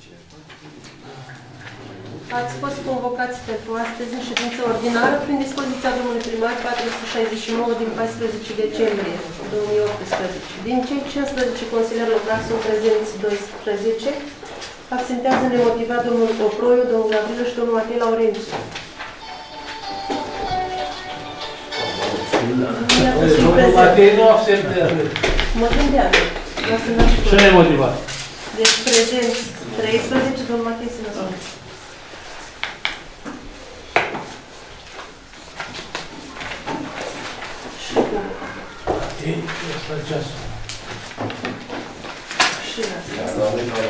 Ați fost convocați pentru astăzi în ședință ordinară prin dispoziția domnului primar 469 din 14 decembrie 2018. Din cei 15 consilieri locali sunt prezenți 12, absentează nemotivat domnul Oproiu, domnul Gabriel și domnul Matei Laurențiu. Domnul Matei nu absentează. Mă gândeam. Ce nemotivat? Deci prezenți 13, domnul Matei se născă. La ceasul. Și la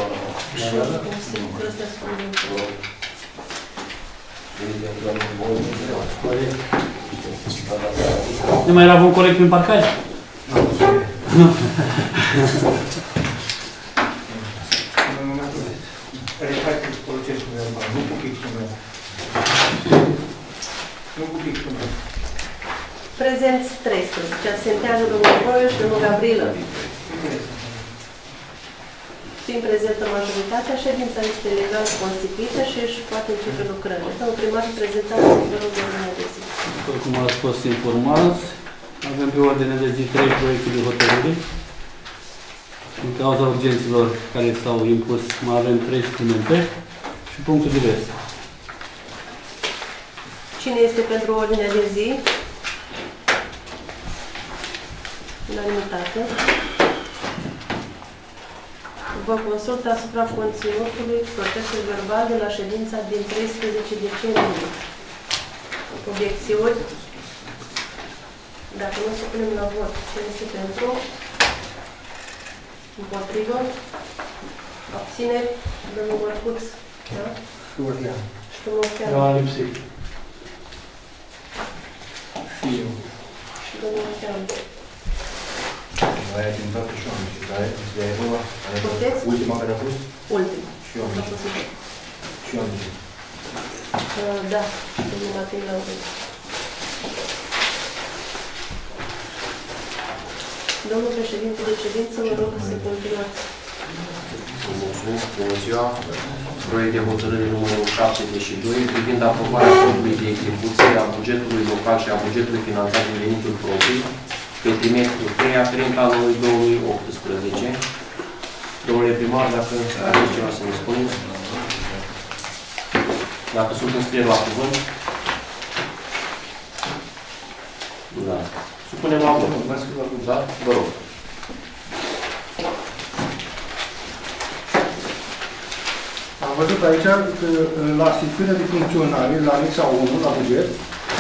Nu mai era un corect prin parcare? Nu. Prezenți 13. Absentează domnul Proiu și domnul Gabriel. Fiind prezentă majoritatea, ședința este legal constituită și își poate începe lucrările. Domnul primar, prezentați vă rog de ordine de zi. După cum ați fost informați, avem pe ordine de zi 3 proiecte de hotărâri. În cauza urgențelor care s-au impus, mai avem 3 suplimente și punctul diverse. Cine este pentru ordinea de zi? Unanimitate. Vă consult asupra conținutului procesul verbal de la ședința din 13 decembrie. Obiecțiuni? Dacă nu, să punem la vot. Cine este pentru? Împotrivă? Abțineri? Domnul Mărcuț? Da? Și domnul Ocheanu? Eu am lipsit. Și eu. Și domnul Ocheanu? Aia din toate și eu am zis, dar e vorba? Puteți? Ultima care a fost? Ultima. Și eu am zis. Și eu am zis. Da, și domnul Matei Laurențiu. Domnul președinte de ședință, vă rog să continuați. Mulțumesc, bună ziua. Proiect de hotărâre numărul 72 privind aprobarea codului de execuție a bugetului local și a bugetului finanțat din venituri proprii pe trimestrul 3 aferent anului 2018. Domnule primar, dacă aveți ceva să ne spuneți, dacă sunt înscrieri la cuvânt. Da. Supunem la vot. Da? Vă rog. Am văzut aici că la instituirea de funcționare, la anexa 1, la buget,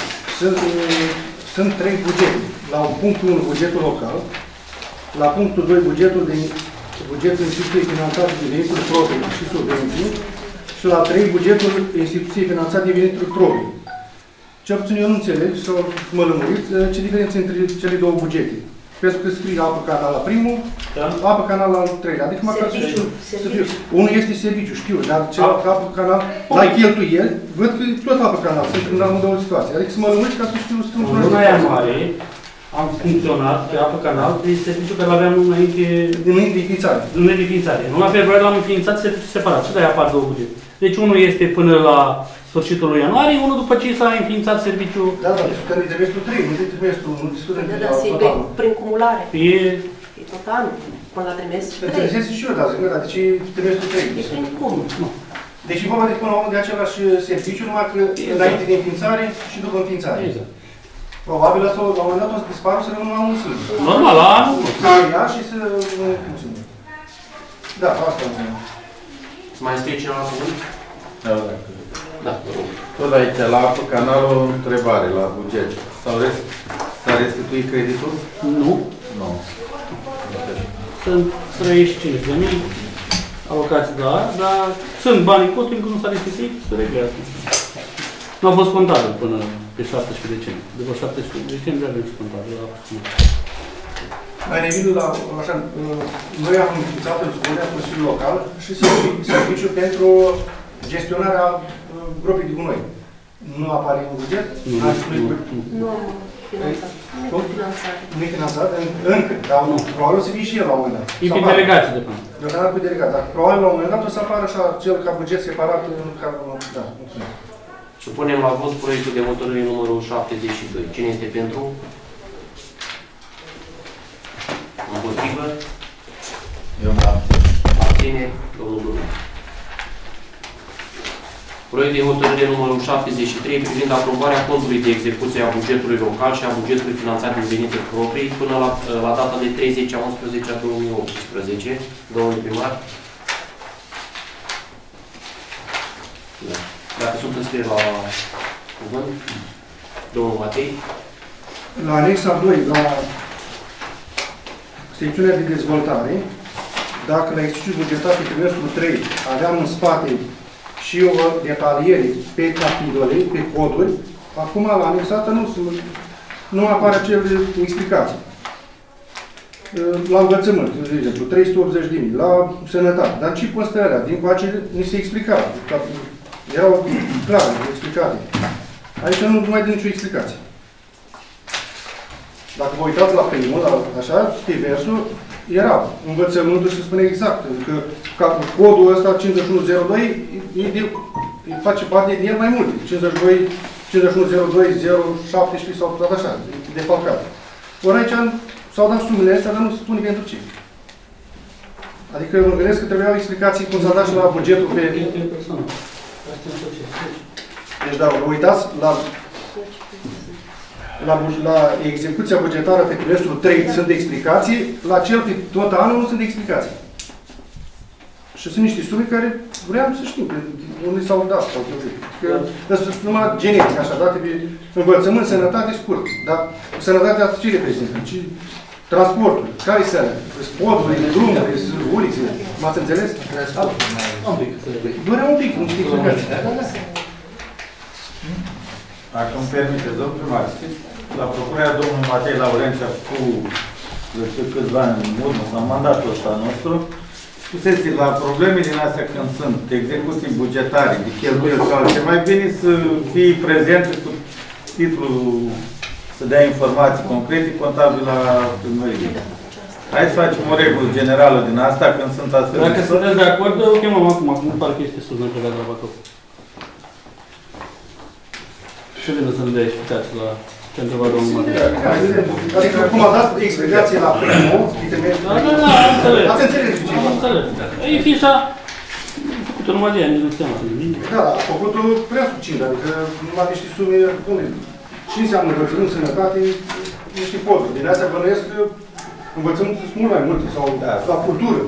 sunt 3 bugete. La punctul 1, bugetul local, la punctul 2, bugetul instituției finanțate de venituri proprii și subvenții, și la 3, bugetul instituției finanțate de venituri proprii. Cel puțin eu nu înțeleg, sau mă lămuriți, ce diferență între cele două bugete. Pentru că scrie apă canal la primul, da? Apă canal la al treilea. Adică măcar să știu. Unul este serviciu, știu, dar celălalt apă canal, la cheltuieli, văd că tot apă canal, sunt în amândouă situații. Adică să mă lămuriți ca să știu strâns. În luna ianuarie am funcționat pe apă canal de serviciu care l-aveam înainte de înființare. Înainte de înființare. În luna februarie l-am înființat serviciu separat. Și de-aia apar două bugete. Deci unul este până la sfârșitul lui ianuarie, unul după ce s-a înființat serviciul. Da, da, discutăm de trimestrul 3, nu de trimestrul 1, nu discutăm de tot anul. Prin cumulare. E tot anul, până la trimestru 3. Înțelegeți și eu, dar zic, dar de ce trimestrul 3? E prin cum? Deci e vorba de până la urmă de același serviciu, numai că înainte de înființare și după înființare. Exact. Probabil asta, la un moment dat, o să dispară să rămână la un singur. Normal, la anul. Să ia și să funcționeze. Da, asta nu. Să mai scrie cineva la cuvânt? Da, Da. tot aici, la apă canal, o întrebare la buget. S-a restituit creditul? Nu. Nu. Sunt 35.000 alocați, dar sunt banii cotul, încă nu s-a restituit, se reglează. Nu a fost contabil până pe 17 decembrie. După 17 decembrie avem și contabil la Mai revin la, așa, noi am înființat în spunea Consiliul Local și serviciu pentru gestionarea gropii de gunoi. Nu apare în buget? Nu. Finanțat. Nefinanțare. Nu e finanțat? Încă, dar probabil o să fie și el la un moment dat. E pe delegație de până. Deocamdată pe delegat, dar probabil la un moment dat o să apară așa cel ca buget separat, ca... Da, mulțumesc. Supunem la vot proiectul de hotărâre numărul 72. Cine este pentru? Împotrivă? Eu mă abțin. Abține? Domnul Bruno. Proiect de hotărâre numărul 73 privind aprobarea contului de execuție a bugetului local și a bugetului finanțat din venituri proprii până la data de 30/11/2018. Domnul primar? Da. Dacă sunt înscrieri la cuvânt, domnul Matei. La anexa 2, la secțiunea de dezvoltare, dacă la exercițiul bugetar pe trimestrul 3 aveam în spate și o detaliere pe capitole, pe coduri, acum la anexată nu apare acele explicații. La învățământ, de exemplu, 380.000, la sănătate, dar ce constă alea? Din coace ni se explica. Erau clare, explicate. Aici nu mai dă nicio explicație. Dacă vă uitați la primul, așa, pe versul, era învățământul și se spune exact că codul ăsta 5102 face parte din el mai multe. 5102-017 sau tot așa, defalcat. Ori aici s-au dat sumele astea, dar nu se spune pentru ce. Adică mă gândesc că trebuiau explicații cum s-a dat și la bugetul pe... Deci, da, vă uitați la execuția bugetară pe trimestrul 3 sunt explicații, la cel pe tot anul nu sunt explicații. Și sunt niște sume care vreau să știu unde s-au dat. Că sunt numai generic, așa, date pe învățământ, sănătate, scurt. Dar sănătatea ce reprezintă? Transportul. Care-i sănă? Podurile, drumurile, ulițele. M-ați înțeles? Doar un pic, nu știu explicații. Dacă îmi permiteți, domnul primar, știți, la propunerea domnului Matei Laurenția cu, eu știu câțiva ani în urmă, sau mandatul ăsta nostru, spusese la probleme din astea când sunt execuții bugetare, de cheltuieli sau altceva, mai bine să fie prezente cu titlul, să dea informații concrete, contabil la primărie. Hai să facem o regulă generală din asta când sunt astfel. Dacă sunteți de acord, o chemăm acum, nu parcă este sus, noi plecat la Bacău. Și vină să-mi dea explicații la ce întreba domnul Matei. Adică cum a dat explicații la primul, Da, am înțeles. ați înțeles ce Am înțeles. E fișa făcută numai de ani, nu seama. Da, a făcut-o prea succint, adică numai niște sume, ce înseamnă învățământ, sănătate, niște poduri. Din astea bănuiesc că învățământul sunt mult mai multe, sau la cultură.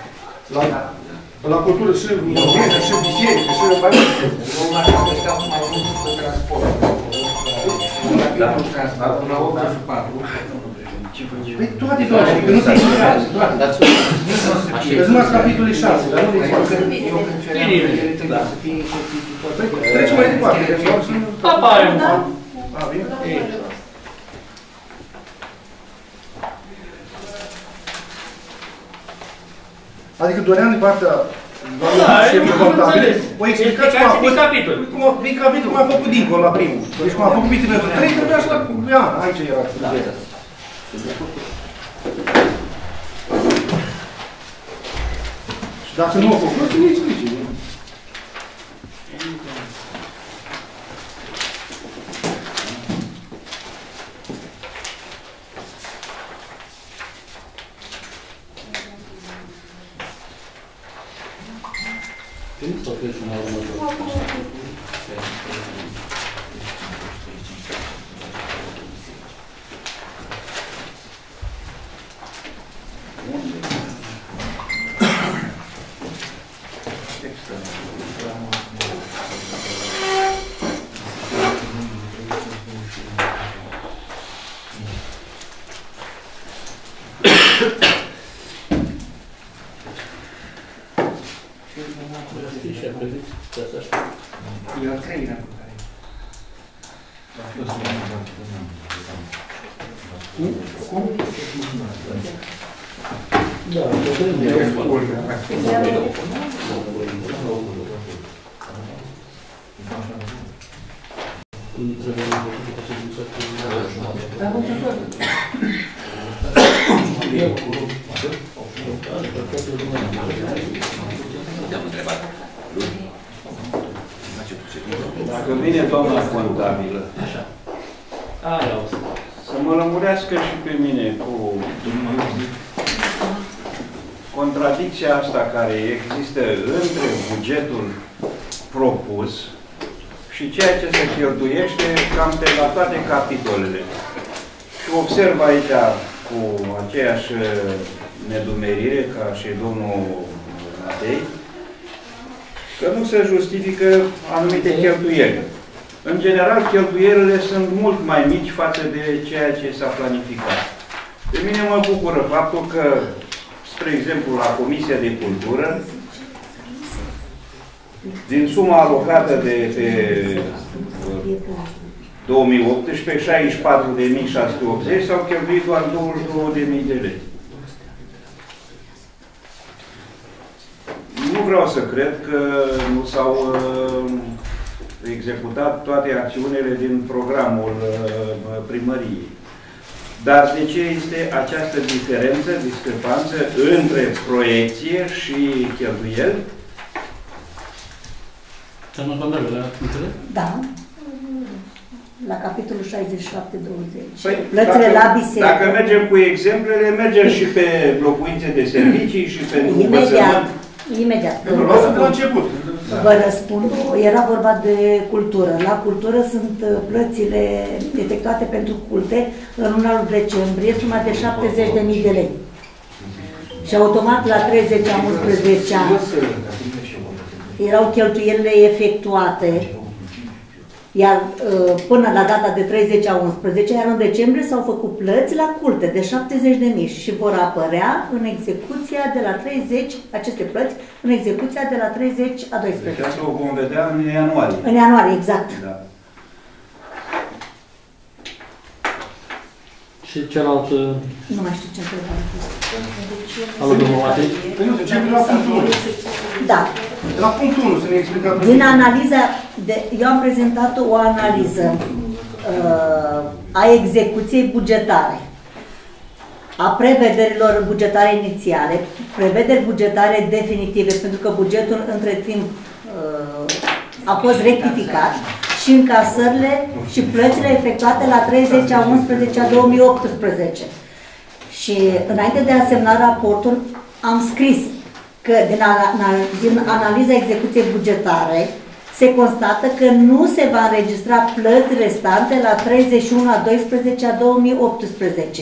La cultură și monedă, și biserică, și mai multe. Domnul așa că stau mai mult pe transport. La transport, la 84. Păi toate, adică nu se explicați, toate. Îți numai capitolul 6, dar nu le explică. Eu când ceream ele trebuie să fie certificate. Trecem mai departe. Papa, e un A, bine? Adică doream din partea șefului contabil o explicație cum a fost... Din capitol, cum a făcut dincolo la primul. Deci cum a făcut pe trimestrul 3, trebuia și la an. Aici era. Și dacă nu a făcut, să ne explice. Sau treci la următor? Eu al treilea cu care. Cum? Da, Dacă vine doamna contabilă, să mă lămurească și pe mine cu contradicția asta care există între bugetul propus și ceea ce se cheltuiește cam pe la toate capitolele. Și observ aici cu aceeași nedumerire ca și domnul Matei, că nu se justifică anumite cheltuieli. În general, cheltuielile sunt mult mai mici față de ceea ce s-a planificat. Pe mine mă bucură faptul că, spre exemplu, la Comisia de Cultură, din suma alocată de pe 2018, 64.680, s-au cheltuit doar 22.000 de lei. Nu vreau să cred că nu s-au executat toate acțiunile din programul primăriei. Dar de ce este această diferență, discrepanță între proiecție și cheltuieli? Da. La capitolul 67-20. Păi, plățile la biserică. Dacă mergem cu exemplele, mergem și pe locuințe de servicii și pe învățământ. Imediat. La început. Vă răspund. Era vorba de cultură. La cultură sunt plățile efectuate pentru culte în luna decembrie, suma de 70.000 de lei. Și automat la 30 a 11 ani erau cheltuielile efectuate, iar până la data de 30 a 11, iar în decembrie s-au făcut plăți la culte de 70.000 și vor apărea în execuția de la 30, aceste plăți, în execuția de la 30 a 12. Deci asta o vom vedea în ianuarie. În ianuarie, exact. Da. Și celălalt... Nu mai știu ce întrebare a fost. Alo, domnul Matei? Păi nu, începem la punctul 1. Da. La punctul 1 să ne explicați. Din analiza, eu am prezentat o analiză a execuției bugetare, a prevederilor bugetare inițiale, prevederi bugetare definitive, pentru că bugetul între timp a fost rectificat, și încasările și plățile efectuate la 30 a 11 a 2018. Și înainte de a semna raportul, am scris că din analiza execuției bugetare se constată că nu se va înregistra plăți restante la 31 a 12 a 2018.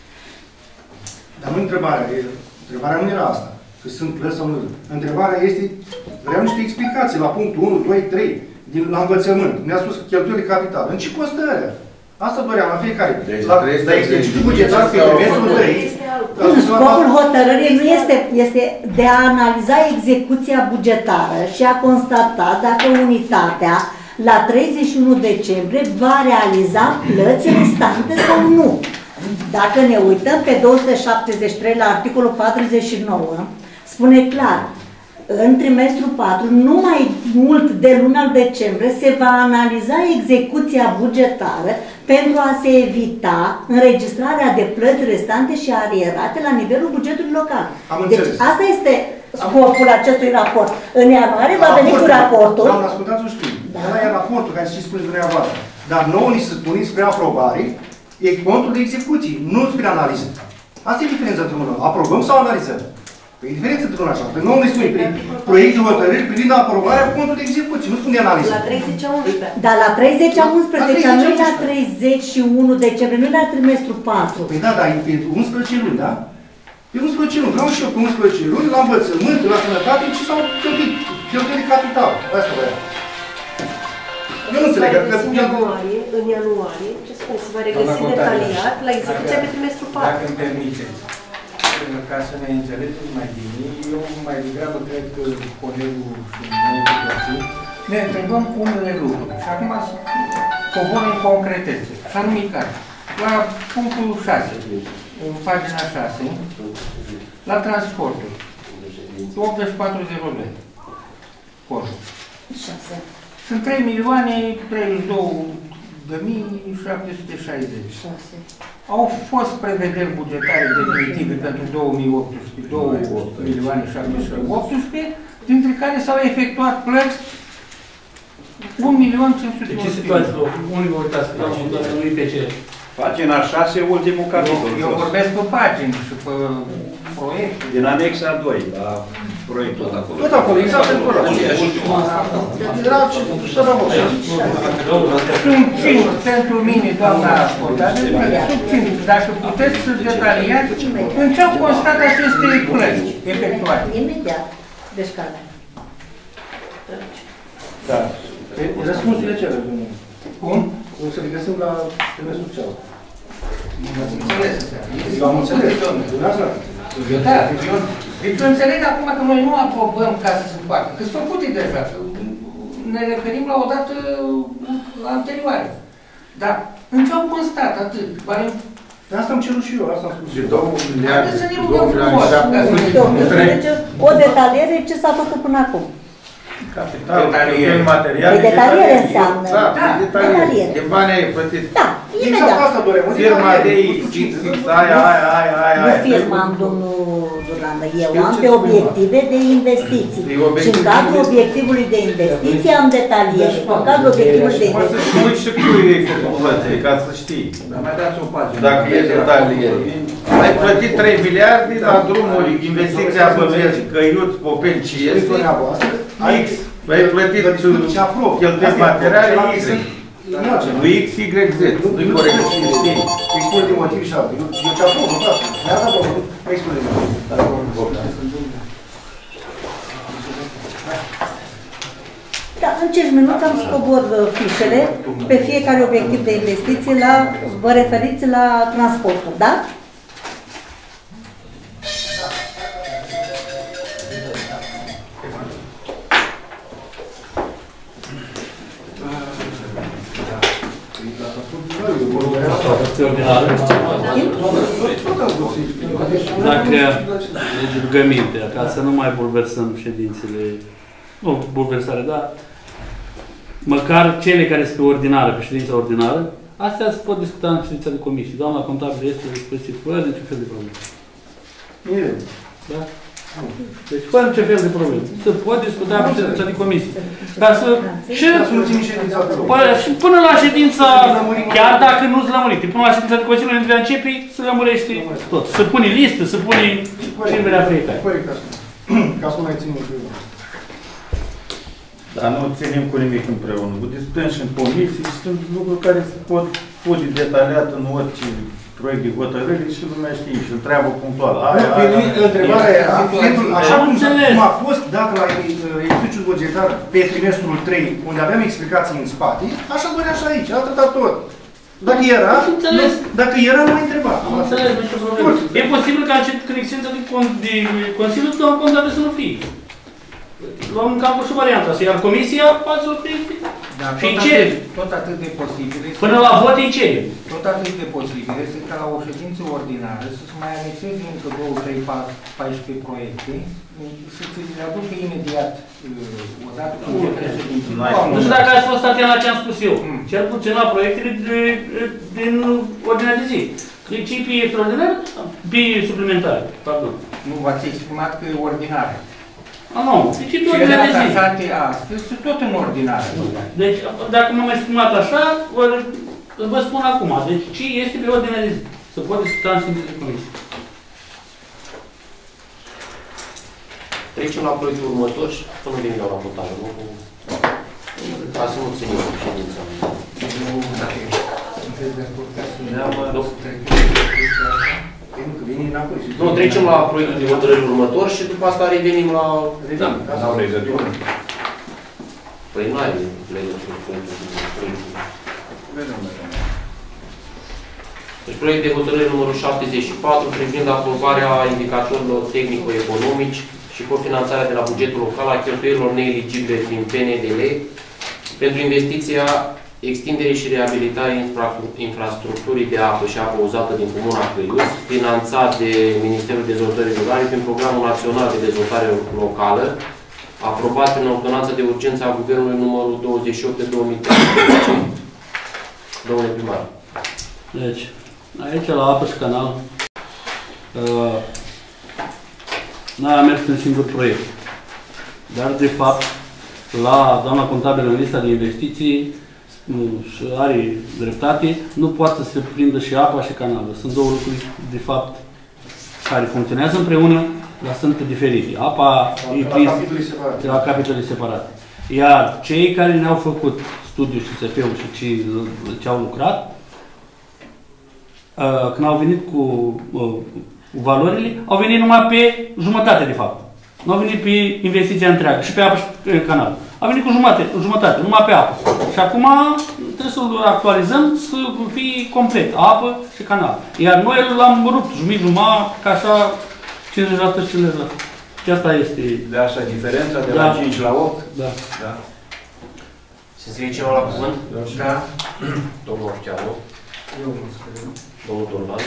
Dar nu întrebarea. Întrebarea nu era asta. Că sunt plăți sau nu. Întrebarea este, vreau niște explicații la punctul 1, 2, 3. La învățământ. Ne-a spus că cheltuielile capitale. În ce costă alea? Asta doream la fiecare. Deci, la exercițiul bugetar pe trimestrul 3. Scopul hotărârii nu este de a analiza execuția bugetară și a constata dacă unitatea la 31 decembrie va realiza plăți restante sau nu. Dacă ne uităm pe 273 la articolul 49, spune clar, în trimestrul 4, nu mai mult de luna decembrie, se va analiza execuția bugetară pentru a se evita înregistrarea de plăți restante și arierate la nivelul bugetului local. Deci asta este scopul acestui raport. În ianuarie va veni cu raportul. Doamne, ascultați un știu. Ăla e raportul care și spuneți dumneavoastră. Dar nouă ni se spune spre aprobare, e contul de execuții, nu spre analiză. Asta e diferența între unul. Aprobăm sau analizăm? Păi e diferență între una așa. Pe nouă ne spune prin proiect de hotărâri privind aprobarea contului de execuție, nu spune de analiză. La 30 a 11. Dar la 30 a 11, nu la 31 decembrie, nu la trimestru 4. Păi da, dar e pe 11 luni, da? Pe 11 luni. Vreau și eu pe 11 luni, la învățământ, la sănătate, ce s-au cheltuit. Cheltuit de capital. Asta vreau. Eu nu înțeleg. În ianuarie, ce spune, se va regăsi detaliat la execuția pe trimestru 4. Dacă îmi permiteți, ca să ne înțelegem mai bine, eu mai degrabă cred că colegul și noi ne întrebăm unele lucruri. Și acum cobor în concretețe. Și anume care? La punctul 6, în pagina 6, la transportul, 84.0 lei. Coșul. 6. Sunt 3.032.000 2.760. Au fost prevederi bugetare definitive pentru 2018, 2.718.000, dintre care s-au efectuat plăți 1.500.000. De ce situație? Unii vă uitați la un IPC? Pagina 6, ultimul capitol. Eu vorbesc pe pagini și pe proiecte. Din anexa 2, la proiectul acolo. Tot acolo, exact acolo. Era și rămâne. Sunt 5 pentru mine, doamna Portabil, sunt 5. Dacă puteți să detaliați în ce au constat aceste plăți efectuate. Imediat. Deci care? Da. Răspunsurile cele, domnule. Cum? O să le găsim la trimestrul cealaltă. Eu am înțeles, domnule. Deci eu înțeleg acum că noi nu aprobăm ca să se facă, că sunt făcute deja. Ne referim la o dată anterioară. Dar în ce au constat atât? De asta am cerut și eu, asta am spus. De 2 miliarde. Haideți să ne rugăm frumos. O detaliere ce s-a făcut până acum. Capital, material. Păi detaliere înseamnă. Da, detaliere. De bani ai plătit. Da, imediat. Exact asta doream. Firma de aia. Nu firma am, domnul Durandă, eu am pe obiective de investiții. Și în cadrul obiectivului de investiții am detaliere. În cadrul obiectivului de investiții. Nu și cu ei făcut plățile, ca să știi. Dar mai dați o pagină. Dacă e detaliere. Ai plătit 3 miliarde la drumuri, investiția Băveți, Căiuți, Popeni, ce este? X. Ai plătit cheltuieli materiale X. Nu X, Y, Z. Nu-i corect. Expune de motiv și altul. Eu ce-am fost, nu dați. Mi-a dat o expune de motiv. Da, în 5 minute am să cobor fișele pe fiecare obiectiv de investiție la, vă referiți la transportul, da? Dacă, deci rugăminte, ca să nu mai bulversăm ședințele, nu bulversare, dar măcar cele care sunt pe ordinară, pe ședința ordinară, astea se pot discuta în ședința de comisie. Doamna contabilă este dispoziție fără niciun fel de probleme. Da? Deci fără niciun fel de probleme. Se pot discuta pe ședința de comisie. Ca să... Și până la ședința, chiar dacă nu-ți lămurite, până la ședința de Consiliu între a începe, se lămurește tot. Se pune listă, se pune ce vrea fiecare. Corect asta. Ca să nu mai ținem împreună. Dar nu ținem cu nimic împreună. Discutăm și în comisie și sunt lucruri care se pot pune detaliat în orice proiect de hotărâre și lumea știe și întreabă punctual. Întrebarea era, așa cum a fost dat la exercițiul bugetar pe trimestrul 3, unde aveam explicații în spate, așa dorea și aici, atâta tot. Dacă era, nu mai întreba. E posibil ca conexiunea de Consiliu de Contare să nu fie. Luăm în calcul și varianta asta, iar comisia poate să o fie. Și cere. Tot atât de posibil. Până la vot îi cere. Tot atât de posibil este ca la o ședință ordinară să se mai anexeze încă 2, 3, 14 proiecte, să ți le aducă imediat odată cu ședință. Nu știu dacă ați fost atent la ce am spus eu. Cel puțin la proiectele din ordinea de zi. Principii extraordinare, suplimentare, pardon. Nu v-ați exprimat că e ordinare. Nu, principiul ordinea de zi. Astăzi sunt tot în ordinare. Deci, dacă m-am exprimat așa, vă spun acum. Deci, ce este pe ordinea de zi? Să pot discuta în ședință de comisie. Trecem la proiectul următor și până vin eu la votare. Ca să nu ținem ședința. Nu, trecem la proiectul de hotărâre următor și după asta revenim la... N-au legătură. Păi nu ai legătură cu proiectul. Deci proiect de hotărâre numărul 74 privind aprobarea indicatorilor tehnico-economici și cofinanțarea de la bugetul local a cheltuielilor neeligibile prin PNDL pentru investiția extindere și reabilitare infrastructurii de apă și apă uzată din Comuna Căiuți, finanțat de Ministerul Dezvoltării Rurale prin Programul Național de Dezvoltare Locală, aprobat prin ordonanța de urgență a Guvernului numărul 28/2013. Domnule primar. Deci, aici la apă și canal, noi am mers în singur proiect. Dar, de fapt, la doamna contabilă în lista de investiții, și are dreptate, nu poate să se prindă și apa și canalul. Sunt două lucruri, de fapt, care funcționează împreună, dar sunt diferite. Apa e prins la capitole separate. Iar cei care ne-au făcut studiul și SF-ul și ce au lucrat, când au venit cu valorile, au venit numai pe jumătate, de fapt. Nu au venit pe investiția întreagă, și pe apă și pe canal. Au venit cu jumătate, numai pe apă. Și acum trebuie să-l actualizăm să fie complet, apă și canal. Iar noi l-am rupt jumătate, ca așa 50% și 50%. Și asta este... De așa diferența de la 5 la 8? Da. Da. Se scrie cineva la cuvânt? Da. Domnul Orcheanu. Eu mă scriu. Domnul Dolman.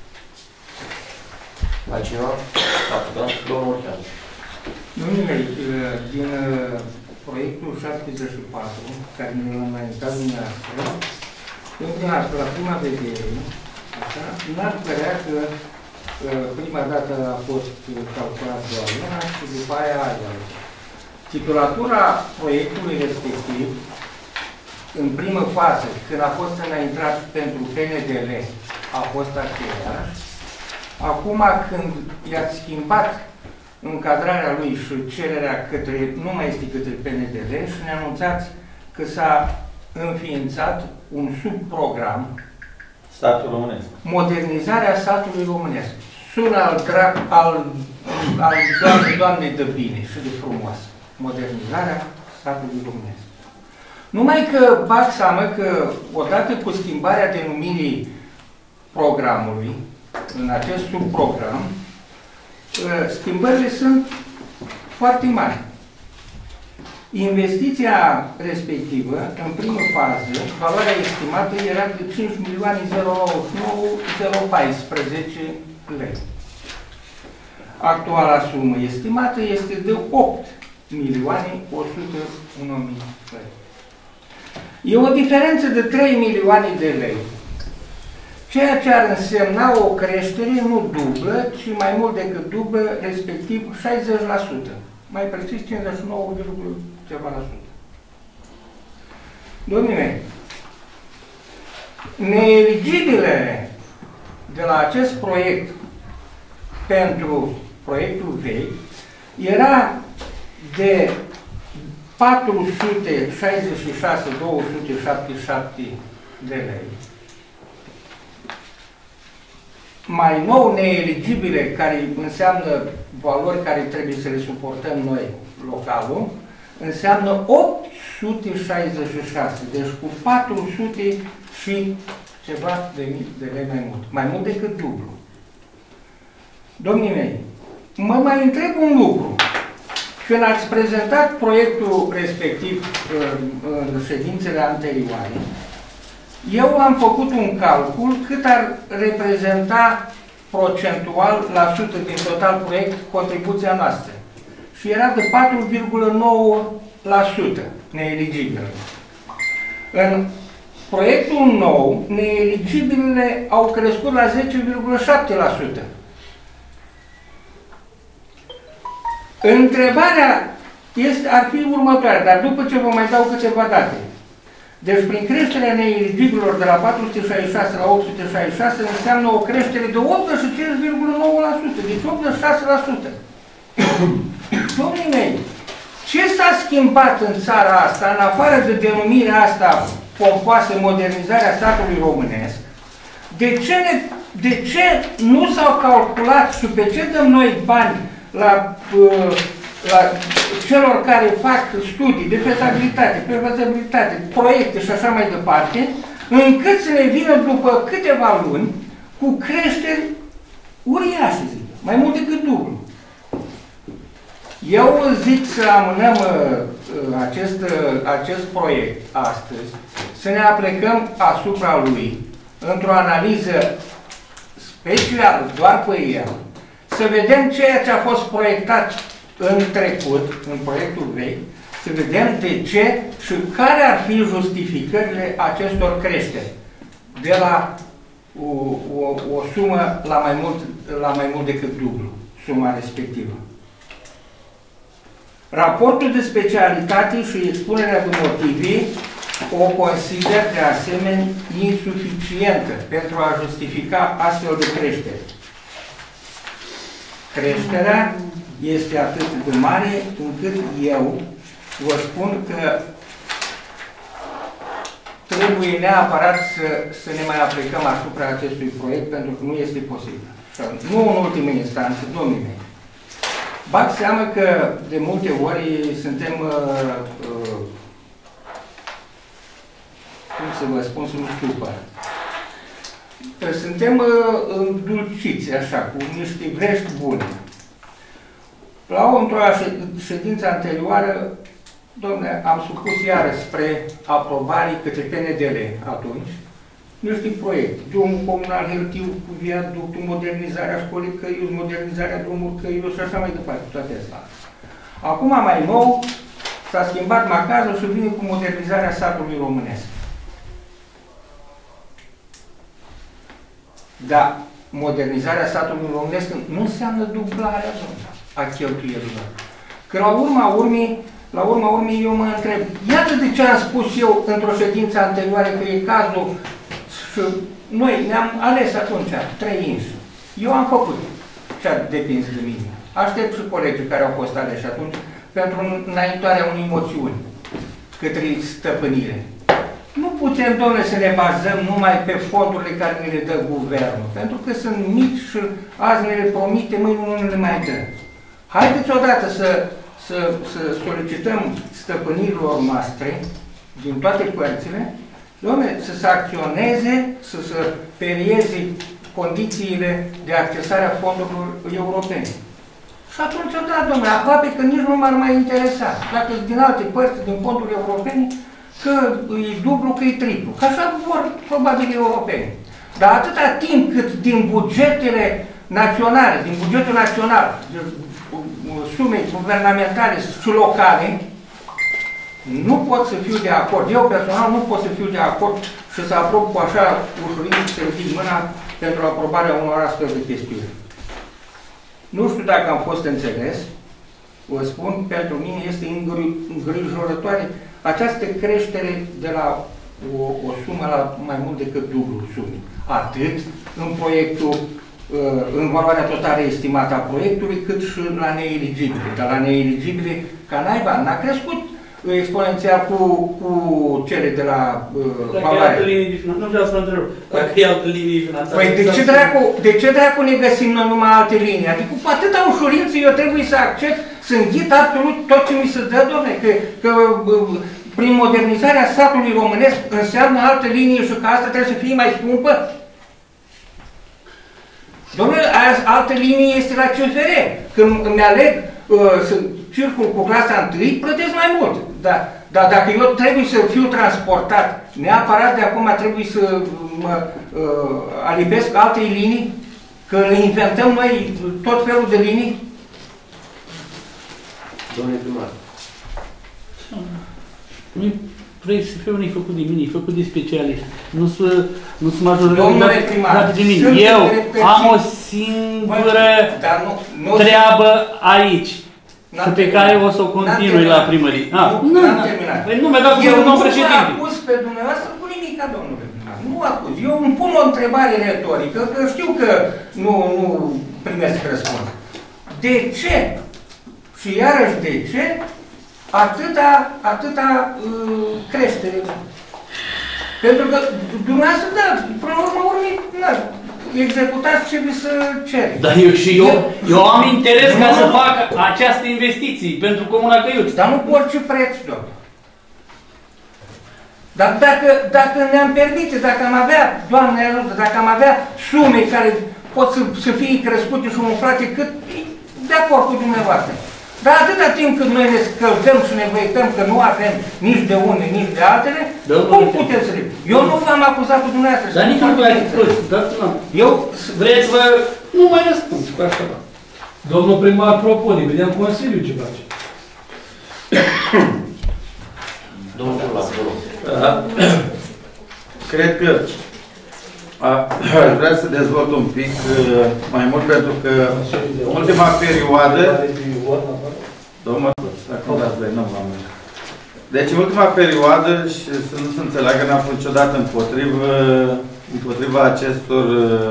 Altcineva? Da. Domnul Orcheanu. Domnule, din proiectul 74, care ne l-am înaintat dumneavoastră, la prima vedere, așa, n-ar părea că prima dată a fost calculat doar una și după aia alea. Titulatura proiectului respectiv, în primă fază, când a fost înaintat pentru PNDL, a fost aceeași. Acum, când i-ați schimbat încadrarea lui și cererea către, nu mai este către PNDL, și ne anunțați că s-a înființat un subprogram, Satul românesc. Modernizarea satului românesc. Sună al Doamnei de bine și de frumoasă. Modernizarea satului românesc. Numai că bag seamă că odată cu schimbarea denumirii programului, în acest subprogram, schimbările sunt foarte mari. Investiția respectivă, în primă fază, valoarea estimată era de 5.099.014 lei. Actuala sumă estimată este de 8.101.000 lei. E o diferență de 3 milioane de lei, ceea ce ar însemna o creștere nu dublă, ci mai mult decât dublă, respectiv 60%. Mai precis 59, ceva la sută. Domnii mei, neeligibile de la acest proiect pentru proiectul vechi era de 466.277 de lei. Mai nou neeligibile, care înseamnă valori care trebuie să le suportăm noi, localul, înseamnă 866, deci cu 400 și ceva de mii de lei mai mult. Mai mult decât dublu. Domnii mei, mă mai întreb un lucru. Când ați prezentat proiectul respectiv în ședințele anterioare, eu am făcut un calcul cât ar reprezenta procentual la sută din total proiect contribuția noastră. Și era de 4,9% neeligibilă. În proiectul nou, neeligibilele au crescut la 10,7%. Întrebarea ar fi următoarea, dar după ce vă mai dau câteva date. Deci, prin creșterea neeligibilor de la 466 la 866 înseamnă o creștere de 85,9%, deci 86%. Domnii mei, ce s-a schimbat în țara asta, în afară de denumirea asta pompoasă, modernizarea statului românesc? De ce nu s-au calculat și pe ce dăm noi bani la celor care fac studii de fezabilitate, prevăzabilitate, proiecte și așa mai departe, încât să ne vină după câteva luni cu creșteri uriașe, zic, mai mult decât dublu. Eu zic să amânăm acest proiect astăzi, să ne aplecăm asupra lui, într-o analiză specială, doar pe el, să vedem ceea ce a fost proiectat în trecut, în proiectul vechi, Să vedem de ce și care ar fi justificările acestor creșteri. De la o sumă la mai mult decât dublu, suma respectivă. Raportul de specialitate și expunerea de motive o consider de asemenea insuficientă pentru a justifica astfel de creștere. Creșterea este atât de mare încât eu vă spun că trebuie neapărat să ne mai aplicăm asupra acestui proiect, pentru că nu este posibil. Nu în ultimă instanță, domnii mei. Bag seama că de multe ori suntem, cum să vă spun, să nu supăr. Suntem îndulciți, așa, cu niște vești bune. Într-o ședință anterioară, dom'le, am supus iară spre aprobare către PNDL atunci, niște proiecte. Drumul comunal Hârtiu cu viaductul, modernizarea școlii Căiuș, modernizarea drumului Căiuș și așa mai departe, toate astea. Acum, mai nou, s-a schimbat macazul și vine cu modernizarea satului românesc. Dar modernizarea satului românesc nu înseamnă dublarea a cheltuielilor. Că la urma urmei eu mă întreb, iată de ce am spus eu într-o ședință anterioară că e cazul și noi ne-am ales atunci 3 inși. Eu am făcut ce-a depins de mine. Aștept și colegii care au fost aleși atunci pentru înaintarea unei moțiuni către stăpânire. Nu putem, domnule, să ne bazăm numai pe fondurile care ne le dă guvernul, pentru că sunt mici și azi ne le promite, mâine nu le mai dă. Haideți odată să solicităm stăpânirilor noastre, din toate părțile, dom'le, să se acționeze, să se perieze condițiile de accesare a fondurilor europene. Și atunci, da, dom'le, aproape că nici nu m-ar mai interesa. Dacă din alte părți, din fonduri europene, că e dublu, că e triplu. Că așa vor probabil europeni. Dar atâta timp cât din bugetele naționale, din bugetul național, sume guvernamentale și locale, nu pot să fiu de acord. Eu personal nu pot să fiu de acord și să aprob cu așa ușurință să ridic mâna pentru aprobarea unor astfel de chestiuni. Nu știu dacă am fost înțeles, vă spun, pentru mine este îngrijorătoare această creștere de la o sumă la mai mult decât dublu sumii. Atât în proiectul, în valoarea totală estimată a proiectului, cât și la neeligibile. Dar la neeligibile, ca naiba, n-a crescut exponențial cu cele de la valoare. Nu vreau să întreb. Dacă e altă linie finanțare. Păi de ce dracu ne găsim noi numai alte linii? Adică cu atâta ușurință eu trebuie să accept, să înghit absolut tot ce mi se dă, dom'le, că prin modernizarea satului românesc înseamnă altă linie și că asta trebuie să fie mai scumpă? Dom'le, altă linie este la CFR. Când îmi aleg să circul cu clasa 1, plătesc mai mult. Dar dacă eu trebuie să fiu transportat, neapărat de acum trebuie să mă alibesc alte linii, că inventăm noi tot felul de linii? Domnule primar. Vrei să fie unii făcut de mine, făcut de specialiști. Nu sunt majoritatea de mine. Eu am o singură treabă aici. Și pe care o să o continui la primărie. N-am terminat. Păi nu mi-a dat cuvântul domnul președinte. Eu nu acuz pe dumneavoastră cu nimica, domnule primar. Nu acuz. Eu îmi pun o întrebare retorică, că știu că nu primesc răspuns. De ce? Și iarăși de ce? Atâta creștere. Pentru că dumneavoastră, da, până la urmă, executați ce vi se cere. Dar eu am interes ca să fac această investiție pentru Comuna Căiuț. Dar nu cu orice preț, doamne. Dar dacă ne-am permite, dacă am avea, Doamne ajută, dacă am avea sume care pot să fie crescute și umflate cât, de acord cu dumneavoastră. Dar atâta timp cât noi ne scăldăm și ne văităm că nu avem nici de une, nici de altele, cum putem să le... Eu nu v-am acuzat cu dumneavoastră. Dar nici nu v-am acuzat. Eu... Vreți vă... Nu mai răspund cu așa. Domnul primar propune, vedem Consiliul ce face. Domnul Olav, vă rog. Cred că aș vrea să dezvolt un pic mai mult, pentru că ultima perioadă... Domnul, dacă dați voi, nu m-am mers. Deci, în ultima perioadă, și să nu se înțeleagă, n-am fost niciodată împotriva acestor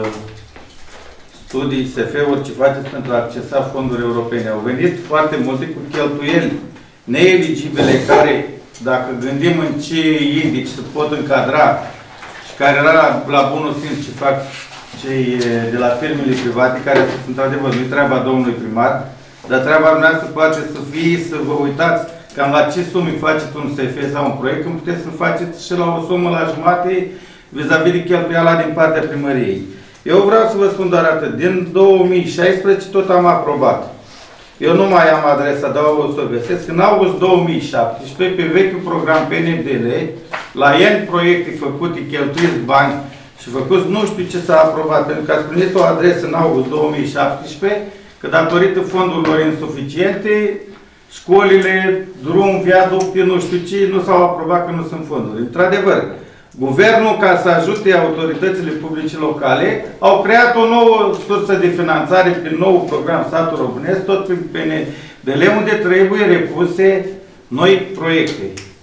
studii, SF-uri, ce faceți pentru a accesa fonduri europene. Au venit foarte multe cu cheltuieli neeligibile, care, dacă gândim în ce indici se pot încadra și care era la bunul simț ce fac cei de la firmele private, care sunt într-adevăr, nu-i treaba domnului primar, dar treaba noastră poate să fie să vă uitați cam la ce sume faceți un SF sau un proiect, când puteți să faceți și la o sumă la jumate vis-a-vis de cheltuiala din partea primăriei. Eu vreau să vă spun doar atât. Din 2016 tot am aprobat. Eu nu mai am adresa, dar o să o găsesc. În august 2017, pe vechiul program PNDL, la N proiecte făcute, cheltuiți bani și făcuți nu știu ce s-a aprobat, pentru că ați primit o adresă în august 2017, că datorită fondurilor insuficiente, școlile, drum, viaducte, nu știu ce, nu s-au aprobat că nu sunt fonduri. Într-adevăr, guvernul, ca să ajute autoritățile publice locale, au creat o nouă sursă de finanțare prin nou program Satul Românesc, tot prin PNDL, unde trebuie repuse noi proiecte.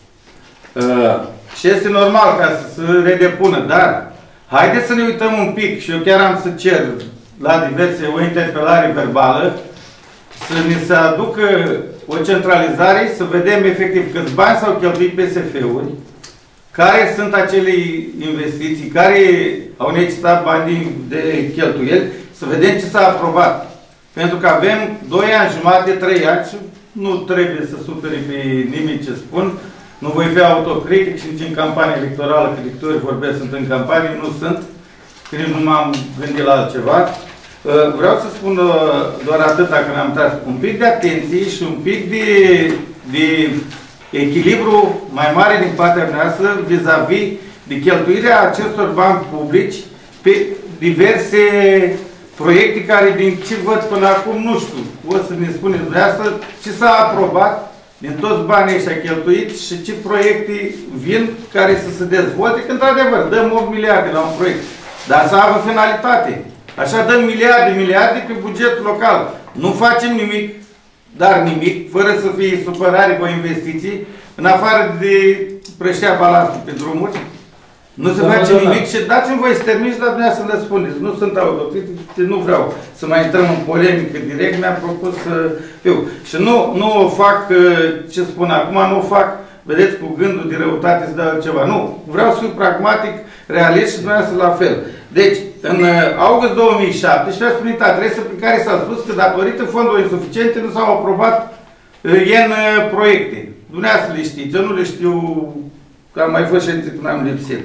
Și este normal ca să se redepună, dar haideți să ne uităm un pic, și eu chiar am să cer la diverse o interpelare verbală, să ne se aducă o centralizare, să vedem efectiv câți bani s-au cheltuit pe SF-uri, care sunt acele investiții, care au necesitat bani de cheltuieli, să vedem ce s-a aprobat. Pentru că avem 2 ani jumate, 3 ani și nu trebuie să supere pe nimeni ce spun. Nu voi fi autocritic și nici în campanie electorală, că dictorii vorbesc, sunt în campanie, nu sunt, că nici nu m-am gândit la altceva. Vreau să spun doar atât, dacă ne-am tras un pic de atenție și un pic de echilibru mai mare din partea noastră vis-a-vis de cheltuirea acestor bani publici pe diverse proiecte care, din ce văd până acum, nu știu, o să ne spuneți dumneavoastră ce s-a aprobat din toți banii ăștia cheltuiți și ce proiecte vin care să se dezvolte, că într-adevăr dăm 8 miliarde la un proiect, dar să aibă finalitate. Așa dăm miliarde pe bugetul local. Nu facem nimic, dar nimic, fără să fie supărare cu investiții, în afară de prăștea balansul pe drumuri. Nu se face nimic și dați-mi voi să termin și dați să le spuneți. Nu sunt autocritic, nu vreau să mai intrăm în polemică direct, mi-am propus să fiu. Și nu o fac, ce spun acum, nu o fac, vedeți, cu gândul de răutate să dau ceva. Nu, vreau să fiu pragmatic, realist și dumneavoastră la fel. Deci, în august 2017 ați primit adresă prin care s-a spus că datorită fondurilor insuficiente nu s-au aprobat N proiecte. Dumneavoastră le știți, eu nu le știu, că am mai fost ședințe când am lipsit.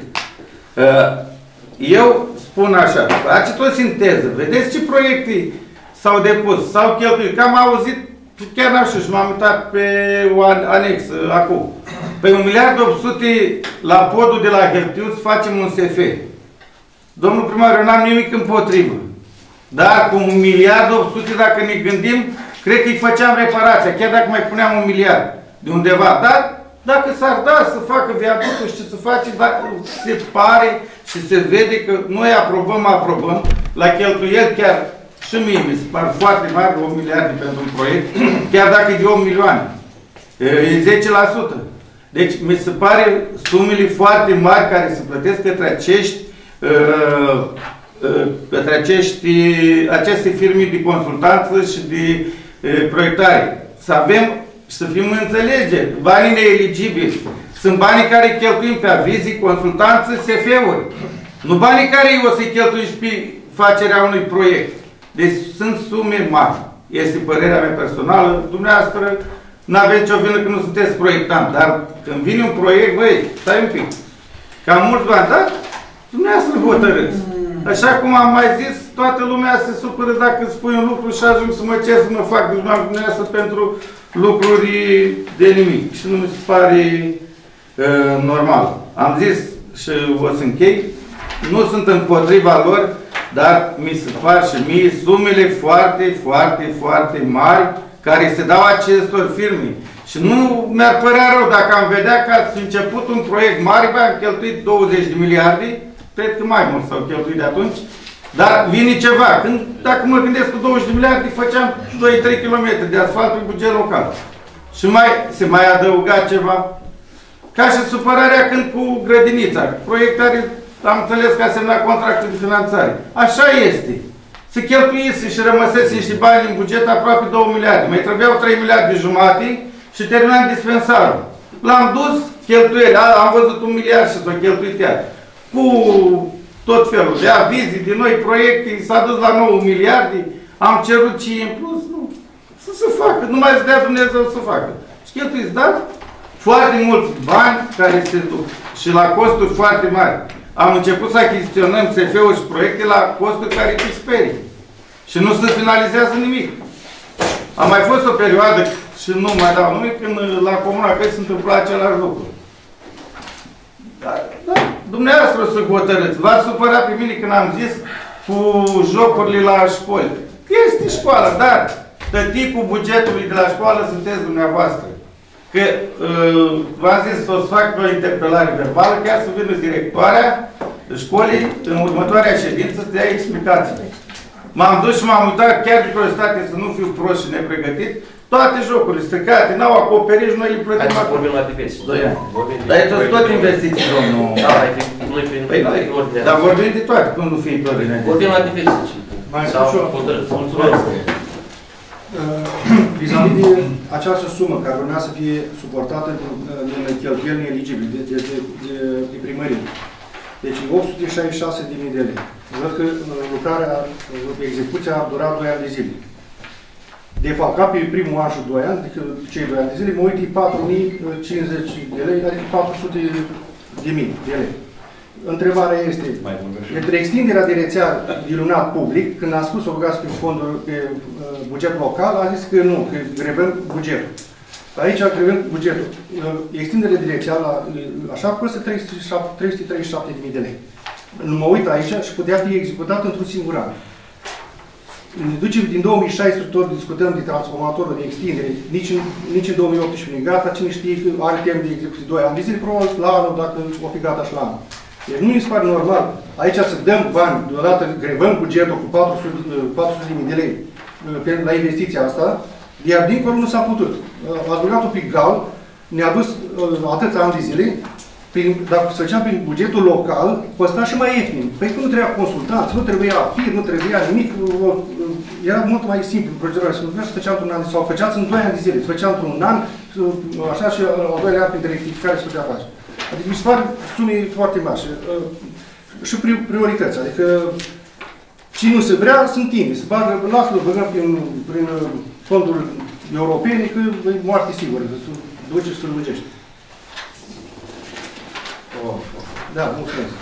Eu spun așa, faceți o sinteză, vedeți ce proiecte s-au depus, s-au cheltuit, că am auzit, chiar n-am știu, și m-am uitat pe o anexă acum. Păi 1.800.000 la podul de la Hertiuț facem un SF. Domnul primar, eu n-am nimic împotrivă. Dar cu 1.800.000, dacă ne gândim, cred că îi făceam reparația, chiar dacă mai puneam 1 miliard de undeva. Dar dacă s-ar da să facă viaductul și ce să face, dacă se pare și se vede că noi aprobăm, la cheltuieli chiar și mie mi se par foarte mari, 1 miliarde pentru un proiect, chiar dacă e de 8 milioane. E 10%. Deci mi se pare sumele foarte mari care se plătesc către aceste firme de consultanță și de proiectare. Să avem și să fim înțelegeri. Banii neeligibili sunt banii care cheltuim pe avizii, consultanță, SF-uri. Nu banii care o să-i cheltuiți pe facerea unui proiect. Deci sunt sume mari. Este părerea mea personală. Dumneavoastră n-aveți nicio vină că nu sunteți proiectant. Dar când vine un proiect, băi, stai un pic. Cam mulți bani, dar dumneavoastră hotărâți. Așa cum am mai zis, toată lumea se supără dacă spui un lucru și ajung să mă cer să mă fac dușman cu dumneavoastră pentru lucruri de nimic. Și nu mi se pare normal. Am zis și o să închei, nu sunt împotriva lor, dar mi se par și mie sumele foarte, foarte, foarte mari care se dau acestor firme. Și nu mi-ar părea rău dacă am vedea că ați început un proiect mare, am cheltuit 20 de miliarde, cred că mai mult s-au cheltuit de atunci, dar vine ceva. Dacă mă gândesc cu 20 de miliarde, făceam 2-3 km de asfalt pe buget local. Și se mai adăuga ceva. Ca și supărarea când cu grădinița. Proiectare, am înțeles că a semnat contractul de finanțare. Așa este. Se cheltuise și rămăsese niște bani în buget aproape 2 miliarde. Mai trebuiau 3 miliarde jumate și terminam dispensarul. L-am dus, cheltuieli. Am văzut 1 miliard și s-o cheltuit iar. Cu tot felul de avizi, de noi proiecte, s-a dus la 9 miliarde, am cerut și în plus, nu. Să se facă, numai să dea Dumnezeu să facă. Și cheltuiți, dar foarte mulți bani care se duc și la costuri foarte mari. Am început să achiziționăm SF-uri și proiecte la costuri care te sperii. Și nu se finalizează nimic. A mai fost o perioadă, și nu mai dau nume, când la Comuna Căi se întâmpla același lucru. Da, dumneavoastră o să hotărâți. V-ați supărat pe mine când am zis cu jocurile la școli. Este școală, dar tăticul bugetului de la școală sunteți dumneavoastră. Că v-am zis să o fac o interpelare verbală, chiar să vină directoarea școlii în următoarea ședință să dea explicații. M-am dus și m-am uitat chiar de curiozitate să nu fiu prost și nepregătit. Toate jocurile stricate, n-au acoperit și noi le plătim. Hai să vorbim la defensie. Dar e tot investiții, domnul. Da, noi prin ordine. Dar vorbim de toate, cum nu fi pe ordine. Vorbim la defensie. Mai spun și eu. Mulțumesc. Vis-a-vis de această sumă care urmea să fie suportată din cheltuieli neeligibile de primărie. Deci 866.000 de lei. Văd că lucrarea, execuția a durat 2 ani de zile. De fapt, ca pe primul an și 2 ani, adică cei 2 ani de zile, mă uit 4.050 de lei, adică 400.000 de lei. Întrebarea este, între extinderea de rețea de luminat public, când am spus să o băgați pe fondul, pe buget local, a zis că nu, că grevăm bugetul. Aici grevăm bugetul. Extinderea de rețea, așa, costă 337.000 de lei. Mă uit aici și putea fi executat într-un singur an. Ne ducem din 2016, tot discutăm de transformatorul de extindere, nici în 2018 nu e gata, cine știe că are termen de execuție 2 ani de zile, probabil la anul, dacă o fi gata și la anul. Deci nu mi se pare normal aici să dăm bani, deodată grevăm bugetul cu 400.000 de lei la investiția asta, iar dincolo nu s-a putut. Ați băgat-o pe gal, ne-a dus atâția ani de zile, dacă se făceam prin bugetul local, costa și mai ieftin. Păi că nu trebuia consultanți, nu trebuia fir, nu trebuia nimic, era mult mai simplu procedura. Să făceam într-un an, sau făceați în 2 ani de zile, să făceam într-un an, așa și al 2-lea an prin rectificare se putea face. Adică mi se pare sume foarte mari și priorități. Adică cine nu se vrea, sunt tine. Se bagă, lasă-l băgăm prin fonduri europene, că e moarte sigură, că se duce și se lugește. Da, mulțumesc.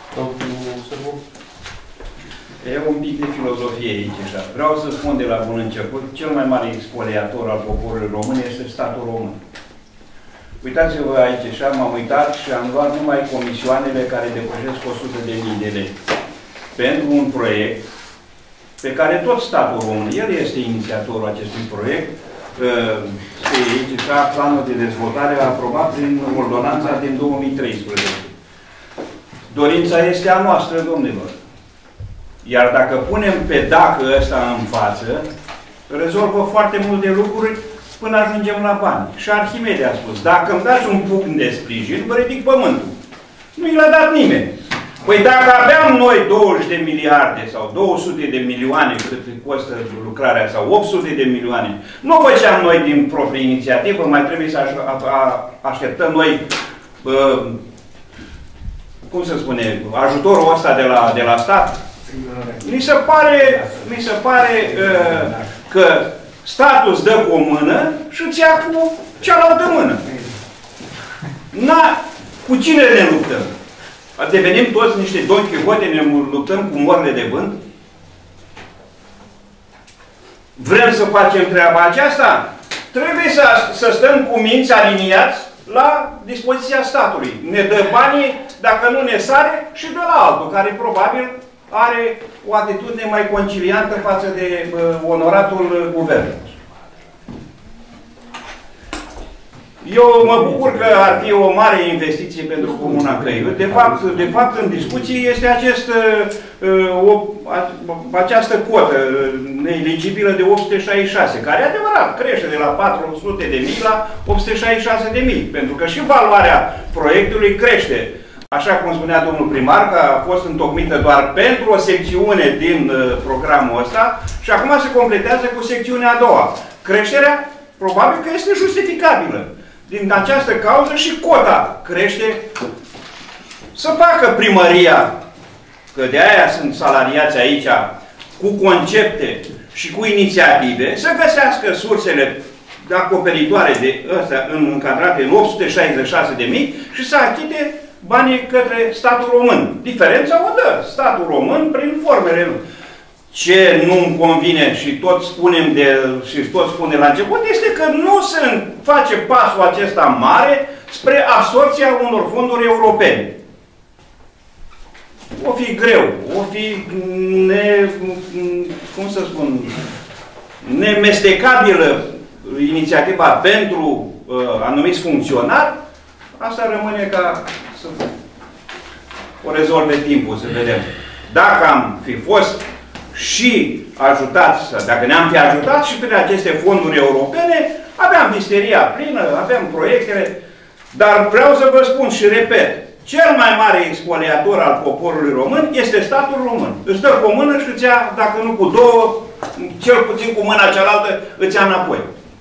E un pic de filozofie aici, așa. Vreau să spun de la bun început, cel mai mare expoliator al poporului român este statul român. Uitați-vă aici, așa, m-am uitat și am luat numai comisioanele care depășesc 100.000 de lei. Pentru un proiect pe care tot statul român, el este inițiatorul acestui proiect, aici, așa, planul de dezvoltare aprobat prin ordonanța din 2013. Dorința este a noastră, domnilor. Iar dacă punem pe dacă ăsta în față, rezolvă foarte multe lucruri până ajungem la bani. Și Arhimede a spus, dacă îmi dați un pumn de sprijin, vă ridic pământul. Nu i l-a dat nimeni. Păi dacă aveam noi 20 de miliarde sau 200 de milioane cât costă lucrarea sau 800 de milioane, nu făceam noi din proprie inițiativă, mai trebuie să așteptăm noi cum se spune, ajutorul ăsta de la stat? Mi se pare că statul îți dă cu o mână și îți ia cu cealaltă mână. Cu cine ne luptăm? Devenim toți niște Don Quixote, ne luptăm cu morile de vânt? Vrem să facem treaba aceasta? Trebuie să stăm cu minți aliniați la dispoziția statului. Ne dă banii, dacă nu ne sare, și de la altul, care probabil are o atitudine mai conciliantă față de onoratul guvern. Eu mă bucur că ar fi o mare investiție pentru Comuna Căiut. De fapt, în discuție este această cotă neeligibilă de 866, care, adevărat, crește de la 400.000 la 866.000, pentru că și valoarea proiectului crește. Așa cum spunea domnul primar, că a fost întocmită doar pentru o secțiune din programul ăsta și acum se completează cu secțiunea a doua. Creșterea probabil că este justificabilă. Din această cauză și cota crește. Să facă primăria, că de aia sunt salariați aici, cu concepte și cu inițiative, să găsească sursele acoperitoare de ăstea încadrate în 866.000 și să achite banii către statul român. Diferența o dă statul român prin formele lui. Ce nu-mi convine și tot spunem de la început este că nu se face pasul acesta mare spre absorpția unor fonduri europene. O fi greu, o fi nemestecabilă inițiativa pentru anumiți funcționari, asta rămâne ca să o rezolve timpul, să vedem. Dacă am fi fost și ajutați, dacă ne-am fi ajutat și prin aceste fonduri europene, aveam visteria plină, aveam proiectele, dar vreau să vă spun și repet, cel mai mare expoliator al poporului român este statul român. Îți dă cu o mână și îți ia, dacă nu cu două, cel puțin cu mâna cealaltă, îți ia înapoi.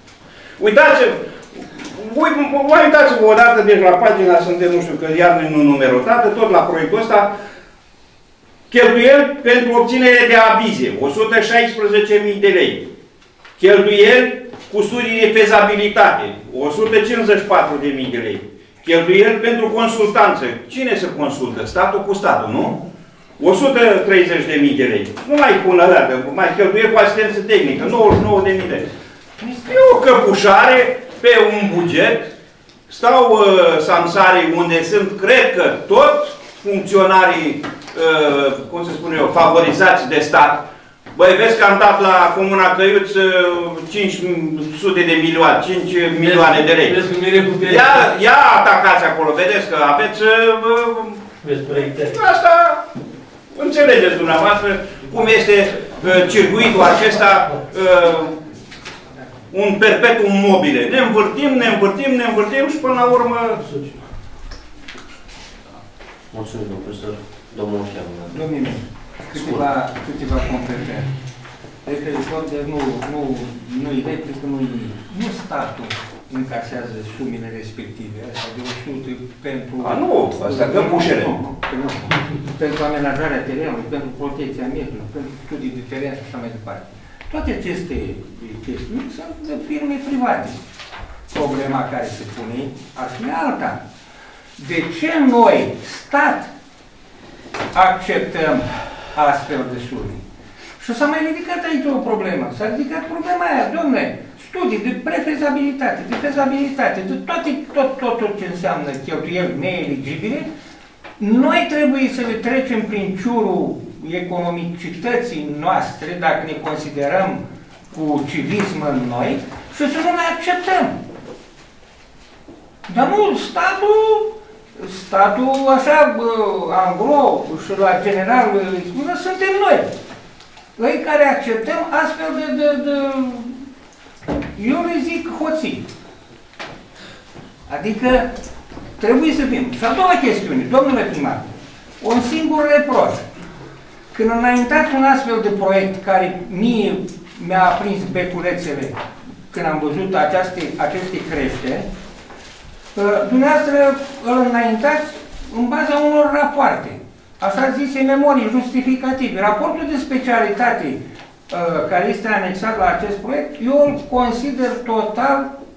Uitați-vă odată, deci la pagina suntem, nu știu, că iar nu numerotată, tot la proiectul ăsta, cheltuieli pentru obținere de avize, 116.000 de lei. Cheltuieli cu studii de fezabilitate, 154.000 de lei. Cheltuieli pentru consultanță. Cine se consultă? Statul cu statul, nu? 130.000 de lei. Nu mai pun alea, mai cheltuieli cu asistență tehnică, 99.000 de lei. E o căpușare pe un buget. Stau samsarii unde sunt, cred că, tot funcționarii, cum se spune eu, favorizați de stat. Băi, vezi că am dat la Comuna Căiuț 500 de milioane, 5 milioane de lei. Ia atacați acolo, vedeți că aveți... Asta înțelegeți dumneavoastră cum este circuitul acesta, un perpetuum mobile. Ne învârtim și până la urmă... Mulțumim, domnul profesor. Domnul Șteanu. Domnule, câteva completări. Referitor de nu idei, pentru că nu statul încasează sumele respective, astea de 100 pentru... nu, astea dăm pușele. Pentru amenajarea terenului, pentru protecția mediului, pentru studii de teren și așa mai departe. Toate aceste chestiuni sunt de firme private. Problema care se pune ar fi alta. De ce noi, stat, acceptăm astfel de sume? Și s-a mai ridicat aici o problemă. S-a ridicat problema aia, dom'le, studii de prefezabilitate, de fezabilitate, de tot ce înseamnă cheltuieli neeligibile, noi trebuie să le trecem prin ciurul economicității noastre, dacă ne considerăm cu civism în noi, și să nu le acceptăm. Dar nu, statul așa, anglo și la general, suntem noi. Noi care acceptăm astfel de eu le zic hoții. Adică trebuie să fim. Și a doua chestiune, domnule primar, un singur reproș. Când înaintați un astfel de proiect care mie mi-a aprins beculețele când am văzut aceste creșteri, dumneavoastră îl înaintați în baza unor rapoarte, așa zise memorii justificative. Raportul de specialitate care este anexat la acest proiect, eu îl consider total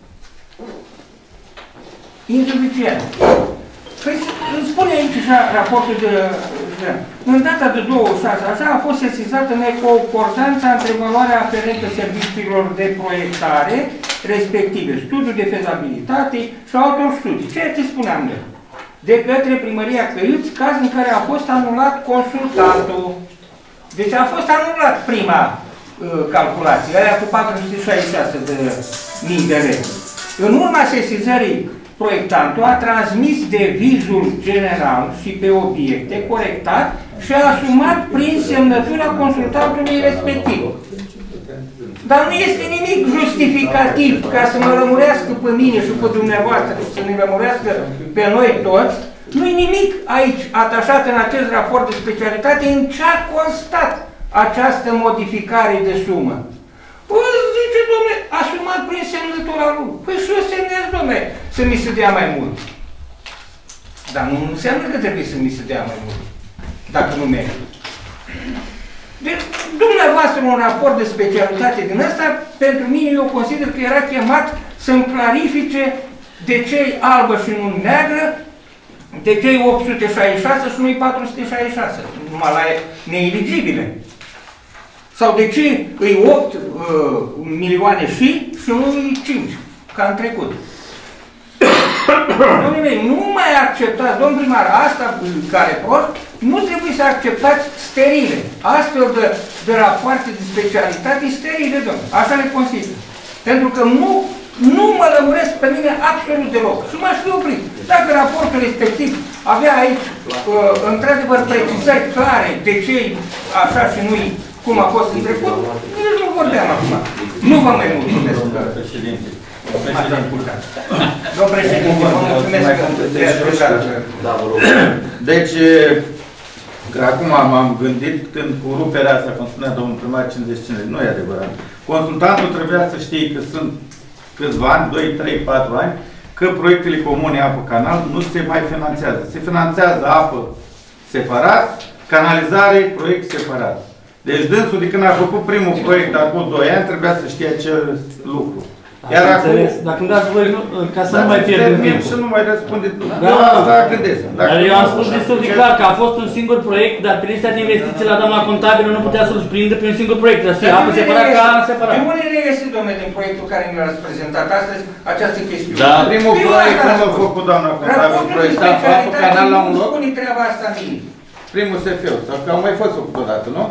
insuficient. Păi îmi spune aici așa raportul de... În data de 26, așa a fost sesizată neconcordanța între valoarea aferentă serviciilor de proiectare, respective studiul de fezabilitate și altor studii. Ceea ce spuneam eu. De către Primăria Căiuț, caz în care a fost anulat consultantul. Deci a fost anulat prima calculație, aia cu 466.000 de lei. În urma sesizării, proiectantul a transmis devizul general și pe obiecte corectat și a asumat prin semnătura consultantului respectiv. Dar nu este nimic justificativ ca să mă lămurească pe mine și pe dumneavoastră și să ne lămurească pe noi toți. Nu-i nimic aici atașat în acest raport de specialitate în ce a constat această modificare de sumă. Păi zice, domnule, asumat prin semnătura lui. Păi și eu semnez, domnule, să mi se dea mai mult. Dar nu înseamnă că trebuie să mi se dea mai mult, dacă nu merg. Deci, dumneavoastră, un raport de specialitate din ăsta, pentru mine, eu consider că era chemat să-mi clarifice de ce e albă și nu neagră, de ce e 866 și nu-i 466, numai la neeligibile. Sau de ce îi 8 milioane și nu-i 5, ca în trecut. Domnule mei, nu mai acceptați, domn primar, asta care prost, nu trebuie să acceptați sterile. Astfel de rapoarte de specialitate sterile, domnule. Așa le consider. Pentru că nu mă lămuresc pe mine absolut deloc. Și m-aș fi oprit. Dacă raportul respectiv avea aici, într-adevăr, precizări clare de ce așa și nu-i cum a fost în trecut, nici nu vorbeam acum. Nu vă mai mulțumesc. Președinte. Domnul președinte, vă mulțumesc că Deci, acum m-am gândit când cu ruperea asta, cum spunea domnul primar, 55, nu e adevărat. Consultantul trebuia să știe că sunt câțiva ani, 2, 3, 4 ani, că proiectele comune apă-canal nu se mai finanțează. Se finanțează apă separat, canalizare, proiect separat. Deci dânsul de când a făcut primul proiect acum 2 ani, trebuia să știe acel lucru. Iar acum, dacă îmi dați voi, ca să nu mai pierdem timpul. Și nu mai răspunde. Eu asta gândesc. Dar eu am spus destul de clar că a fost un singur proiect, dar pe lista de investiții la doamna contabilă nu putea să-l prindă pe un singur proiect. Să fie apă separat ca apă separat. De unde reiese, domnule, din proiectul care mi l-ați prezentat astăzi, această chestiune? Da, primul proiect nu l-a făcut doamna contabilă. Proiectat apă canal la un loc. Spune treaba asta mie. Primul SF-ul. Sau că au mai fost făcut odată, nu?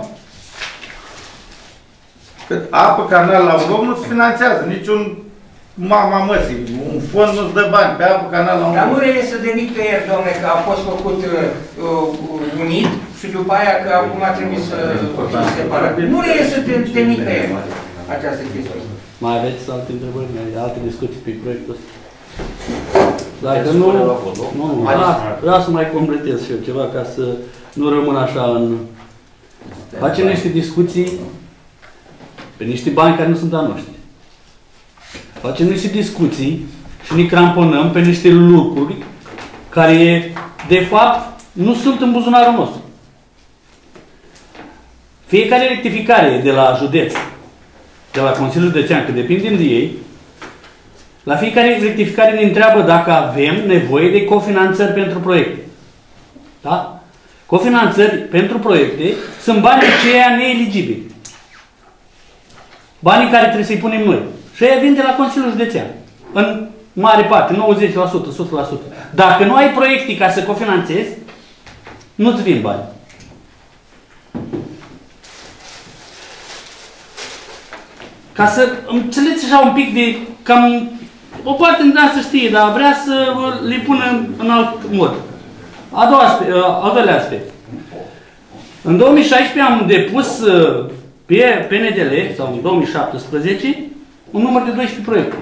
Că apă canal la un loc nu se finanțează. Niciun mama măsii. Un fond nu-ți dă bani pe apă canal la un loc. Dar nu reiese de nicăieri, domnule, că a fost făcut unit și după aia că acum trebuie să fie separat. Nu reiese de nicăieri această chestie. Mai aveți alte întrebări, alte discuții pe proiectul ăsta? Dacă nu, vreau să mai completez și eu ceva ca să nu rămân așa în... Facem niște discuții pe niște bani care nu sunt a noștri. Facem niște discuții și ne cramponăm pe niște lucruri care, de fapt, nu sunt în buzunarul nostru. Fiecare rectificare de la județ, de la Consiliul Județean, că depindem de ei, la fiecare rectificare ne întreabă dacă avem nevoie de cofinanțări pentru proiecte. Da? Cofinanțări pentru proiecte sunt banii aceia neeligibili. Banii care trebuie să-i punem noi. Și aia vin de la Consiliul Județean. În mare parte, 90%, 100%. Dacă nu ai proiecte ca să cofinanțezi, nu-ți vin bani. Ca să înțelegeți așa un pic de cam... O parte din să știe, dar vrea să le pună în alt mod. Al doilea aspect. În 2016 am depus pe PNDL, sau în 2017, un număr de 12 proiecte.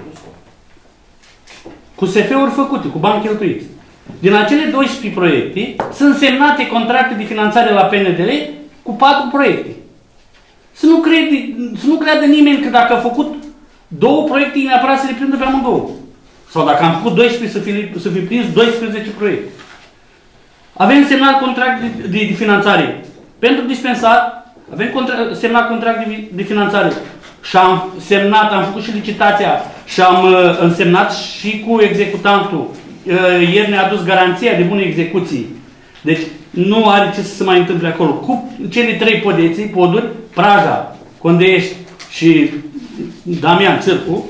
Cu SF-uri făcute, cu bani cheltuiți. Din acele 12 proiecte sunt semnate contracte de finanțare la PNDL cu 4 proiecte. Să nu creadă nimeni că dacă a făcut 2 proiecte, neapărat să le prindă pe amândouă. Sau dacă am făcut 12, să fi prins 12 proiecte. Avem semnat contract de finanțare pentru dispensar, avem semnat contract de finanțare și am făcut și licitația și am însemnat și cu executantul. Ieri ne-a adus garanția de bune execuții. Deci nu are ce să se mai întâmple acolo. Cu cele 3 poduri, Praja, Condeiești și Damian Țârcu,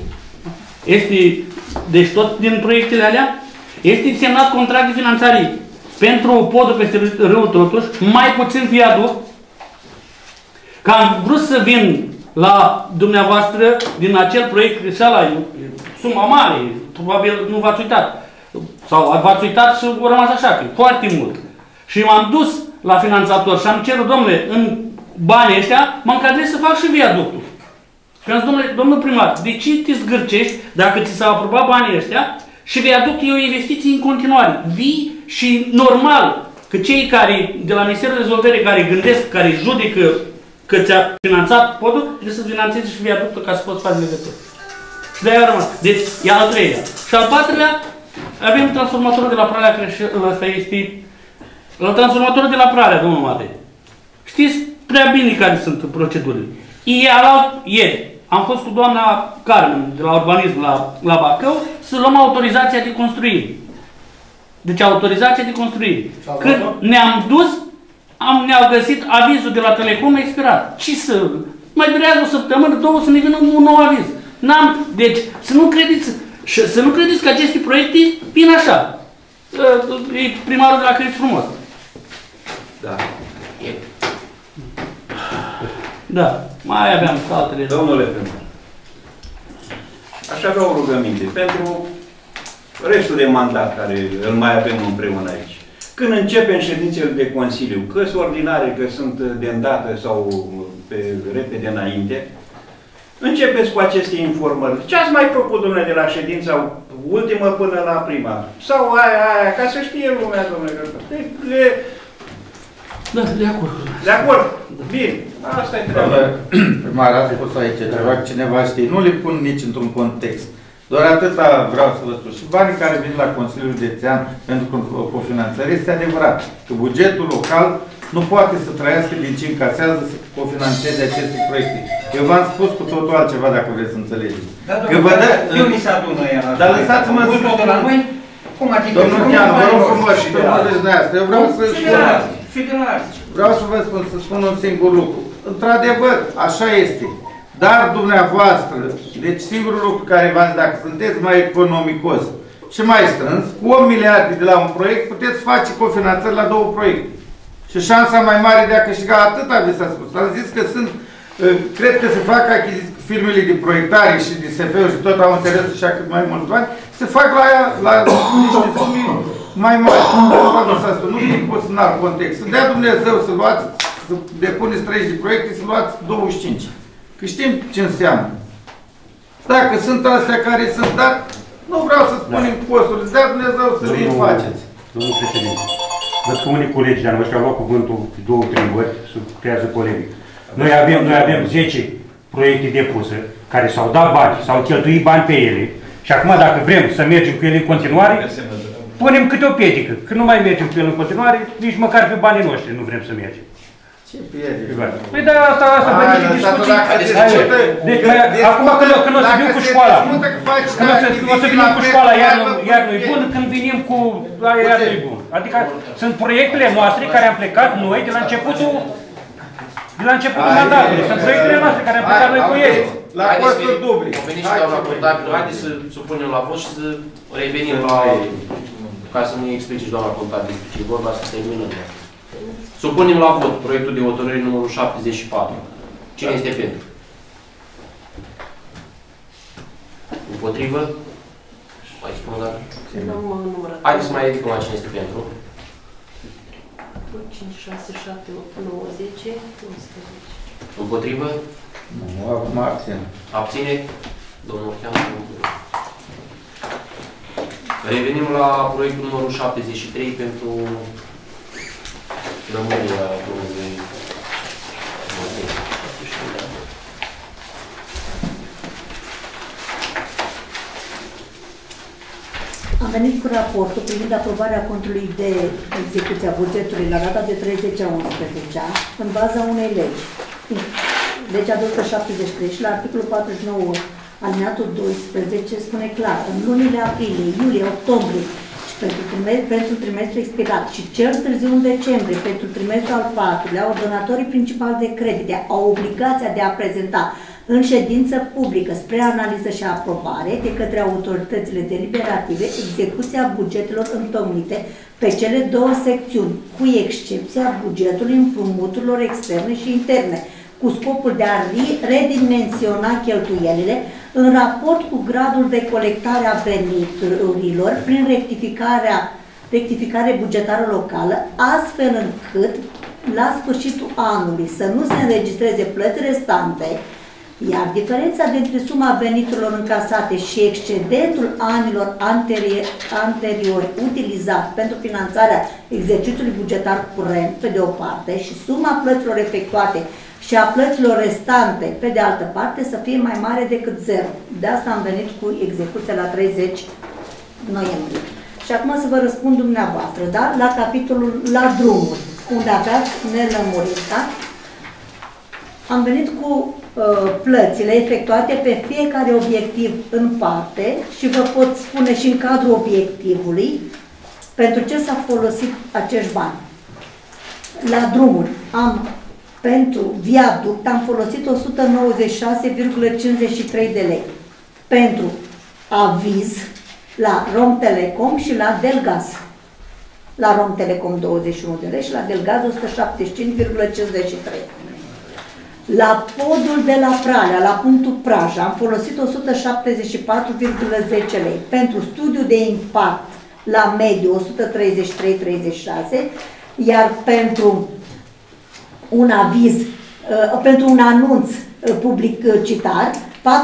deci tot din proiectele alea, este semnat contract de finanțare pentru podul peste râul Totuș, mai puțin viaduct, că am vrut să vin la dumneavoastră din acel proiect greșeala, suma mare, probabil nu v-ați uitat. Sau v-ați uitat și au rămas așa, că foarte mult. Și m-am dus la finanțator și am cerut, domnule, în banii ăștia, mă încadrez să fac și viaductul. Și am zis, domnul primar, de ce te zgârcești dacă ți s-au aprobat banii ăștia și viaductul e o investiție în continuare, vii și normal că cei care, de la Ministerul de Dezvoltare, care gândesc, care judecă că ți-a finanțat podul, trebuie să finanțeze și viaductul ca să poți face legătură. Și de-aia a rămas. Deci, e al treilea. Și al patrulea, avem transformatorul de la Pralea, care ăsta este la transformatorul de la Pralea, domnul Matei. Știți prea bine care sunt procedurile. Ieri am fost cu doamna Carmen de la urbanism la Bacău să luăm autorizația de construire. Deci autorizația de construire. Când ne-am dus, ne-au găsit avizul de la Telecom expirat. Ce să... Mai durează o săptămână, două să ne vină un nou aviz. Deci să nu credeți că aceste proiecte vin așa. E primarul de la Crăiți Frumos. Da. Da. Mai aveam altele. Domnule primar, aș avea o rugăminte pentru restul de mandat care îl mai avem împreună aici. Când începem ședințele de Consiliu, că sunt ordinare, că sunt de îndată sau pe repede înainte, începeți cu aceste informări. Ce ați mai făcut, domnule, de la ședința ultimă până la prima? Sau aia, ca să știe lumea, domnule. De acord. De acord? Bine. Asta e treaba. Primar, ați spus aici ceva, cineva știe. Nu le pun nici într-un context. Doar atâta vreau să vă spun. Și banii care vin la Consiliul Județean pentru cofinanțare, este adevărat că bugetul local nu poate să trăiască din ce încasează să cofinanțeze aceste proiecte. Eu v-am spus cu totul altceva, dacă vreți să înțelegeți. Da, domnule, eu mi s-a adună ea la... Dar lăsați-mă să spun... la noi, cum adică... Domnul Chian, vă rog frumos și pe mă dumneavoastră. Eu vreau să spun... Vreau să vă spun, să spun un singur lucru. Într-adevăr, așa este. Dar dumneavoastră, deci singurul lucru care v-am zis, dacă sunteți mai economicos și mai strâns, cu 8 miliarde de la un proiect, puteți face cofinanțări la 2 proiecte. Și șansa mai mare de a câștiga atâta vi s-a spus. Am zis că sunt, cred că se fac achiziții cu firmele de proiectare și de SF-uri și tot au interes și cât mai mulți bani, se fac la niște sume mai mari. Nu e pus în alt context. Să dea Dumnezeu să luați, să depuneți 30 de proiecte, să luați 25. Că știm ce înseamnă. Dacă sunt astea care sunt, dar nu vreau să spunem costurile, să dea Dumnezeu să le faceți. Domnul președinte, văd că unii colegi de-a noștri au luat cuvântul 2-3 ori să creează polemic. Noi avem 10 proiecte depuse care s-au dat bani, s-au cheltuit bani pe ele și acum dacă vrem să mergem cu ele în continuare, punem câte o piedică. Când nu mai mergem cu ele în continuare, nici măcar pe banii noștri nu vrem să mergem. Ce piedică? Păi da, asta vă niște discuții. Deci, acum când o să vin cu școala, când o să venim cu școala, iar nu-i bun, când venim cu aia, iar nu-i bun. Adică sunt proiectele noastre care am plecat noi de la începutul mandatului. Sunt proiectele noastre care am plecat noi cu ele. La costuri duble. Am venit și doamna contabilă, haideți să supunem la vot și să revenim la... ca să ne explice și doamna contabilă ce vorba să terminăm. Supunem la vot proiectul de hotărâre numărul 74. Cine este pentru? Împotrivă? Mai spun dacă... Haideți să mai ridicăm la cine este pentru. 5, 6, 7, 8, 9, 10, 11. Împotrivă? Nu, acum abțin. Abține? Domnul Chian. Revenim la proiectul numărul 73 pentru rămânerea domnului. Am venit cu raportul privind aprobarea contului de execuție a bugetului la data de 30/11 în baza unei legi. Legea 273 și la articolul 49 alineatul 12 spune clar, în lunile aprilie, iulie, octombrie și pentru trimestru expirat și cel târziu în decembrie pentru trimestrul al 4-lea, ordonatorii principali de credite au obligația de a prezenta în ședință publică spre analiză și aprobare de către autoritățile deliberative execuția bugetelor întocmite pe cele 2 secțiuni, cu excepția bugetului împrumuturilor externe și interne, cu scopul de a redimensiona cheltuielile în raport cu gradul de colectare a veniturilor prin rectificare bugetară locală, astfel încât la sfârșitul anului să nu se înregistreze plăți restante, iar diferența dintre suma veniturilor încasate și excedentul anilor anteriori utilizat pentru finanțarea exercițiului bugetar curent, pe de o parte, și suma plăților efectuate și a plăților restante, pe de altă parte, să fie mai mare decât 0. De asta am venit cu execuția la 30 noiembrie. Și acum să vă răspund dumneavoastră, da? La capitolul la drumuri, unde aveați nelămurit, da? Am venit cu plățile efectuate pe fiecare obiectiv în parte și vă pot spune și în cadrul obiectivului pentru ce s-a folosit acești bani. La drumuri pentru viaduct am folosit 196,53 de lei. Pentru aviz la Rom Telecom și la Delgaz. La Rom Telecom 21 de lei și la Delgaz 175,53. La podul de la Pralea, la punctul Praja, am folosit 174,10 lei. Pentru studiu de impact la mediu 133,36, iar pentru un aviz, pentru un anunț publicitar,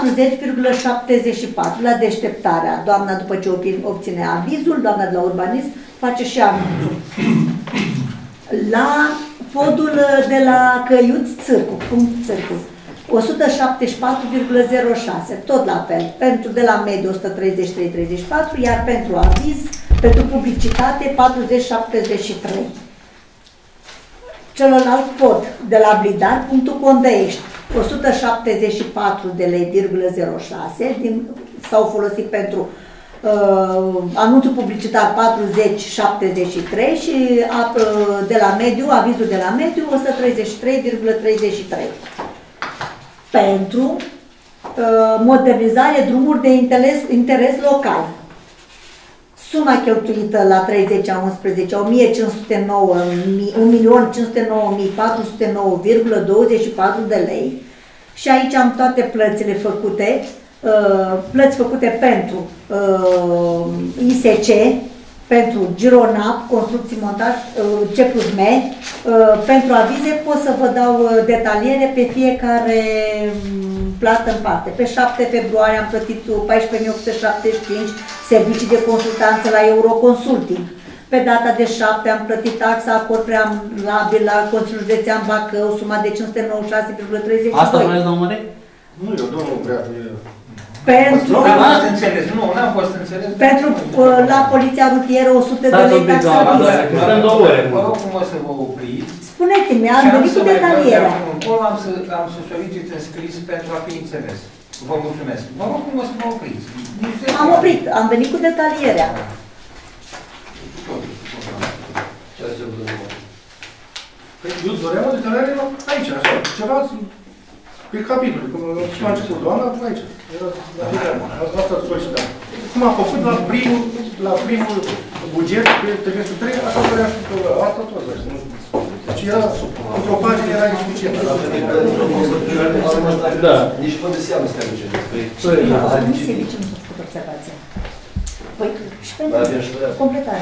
40,74 la deșteptarea. Doamna, după ce obține avizul, doamna de la urbanism face și anunțul. La podul de la Căiuți, Țârcu, punct Țârcu, 174,06, tot la fel, pentru de la mediu 133,34, iar pentru aviz, pentru publicitate 40,73. Celălalt pod de la Blidar, punctul Condăiești, 174 de lei,06, s-au folosit pentru anunțul publicitar 40,73 și de la mediu, avizul de la mediu 133,33. Pentru modernizare drumuri de interes local. Suma cheltuită la 30 a 11, 1.509.409,24 de lei. Și aici am toate plățile făcute, plăți făcute pentru ISC, pentru Gironap, construcții montaj, C+M, pentru avize pot să vă dau detaliere pe fiecare plată în parte. Pe 7 februarie am plătit 14.875 servicii de consultanță la Euroconsulting. Pe data de 7 am plătit taxa acord prealabil la Consiliul Județean Bacău, suma de 596,32. Asta vreți, domnul Mărei? Nu, eu, domnul Breatu. Pentru, n-am fost înțeles. Pentru la poliția rutieră 100 de lei taxa. Stăm 2 ore. Vă rog frumos să vă opriți. Spuneți-mi, am venit cu detaliere. Am să solicit în scris pentru a fi înțeles. Vă mulțumesc. Vă rog frumos să vă opriți. Am oprit, am venit cu detalierea. Păi, eu doream o detaliere aici, așa, ceva pe capitol, cum a început doamna, aici. Asta solicitam. Cum am făcut la primul buget, pe trimestrul 3, așa doream și asta tot. Deci era, într-o pagină era insuficientă. Da. Nici fără de seamă să te aduce. Nu se zice, nu s-a făcut observația. Păi, și pentru completare.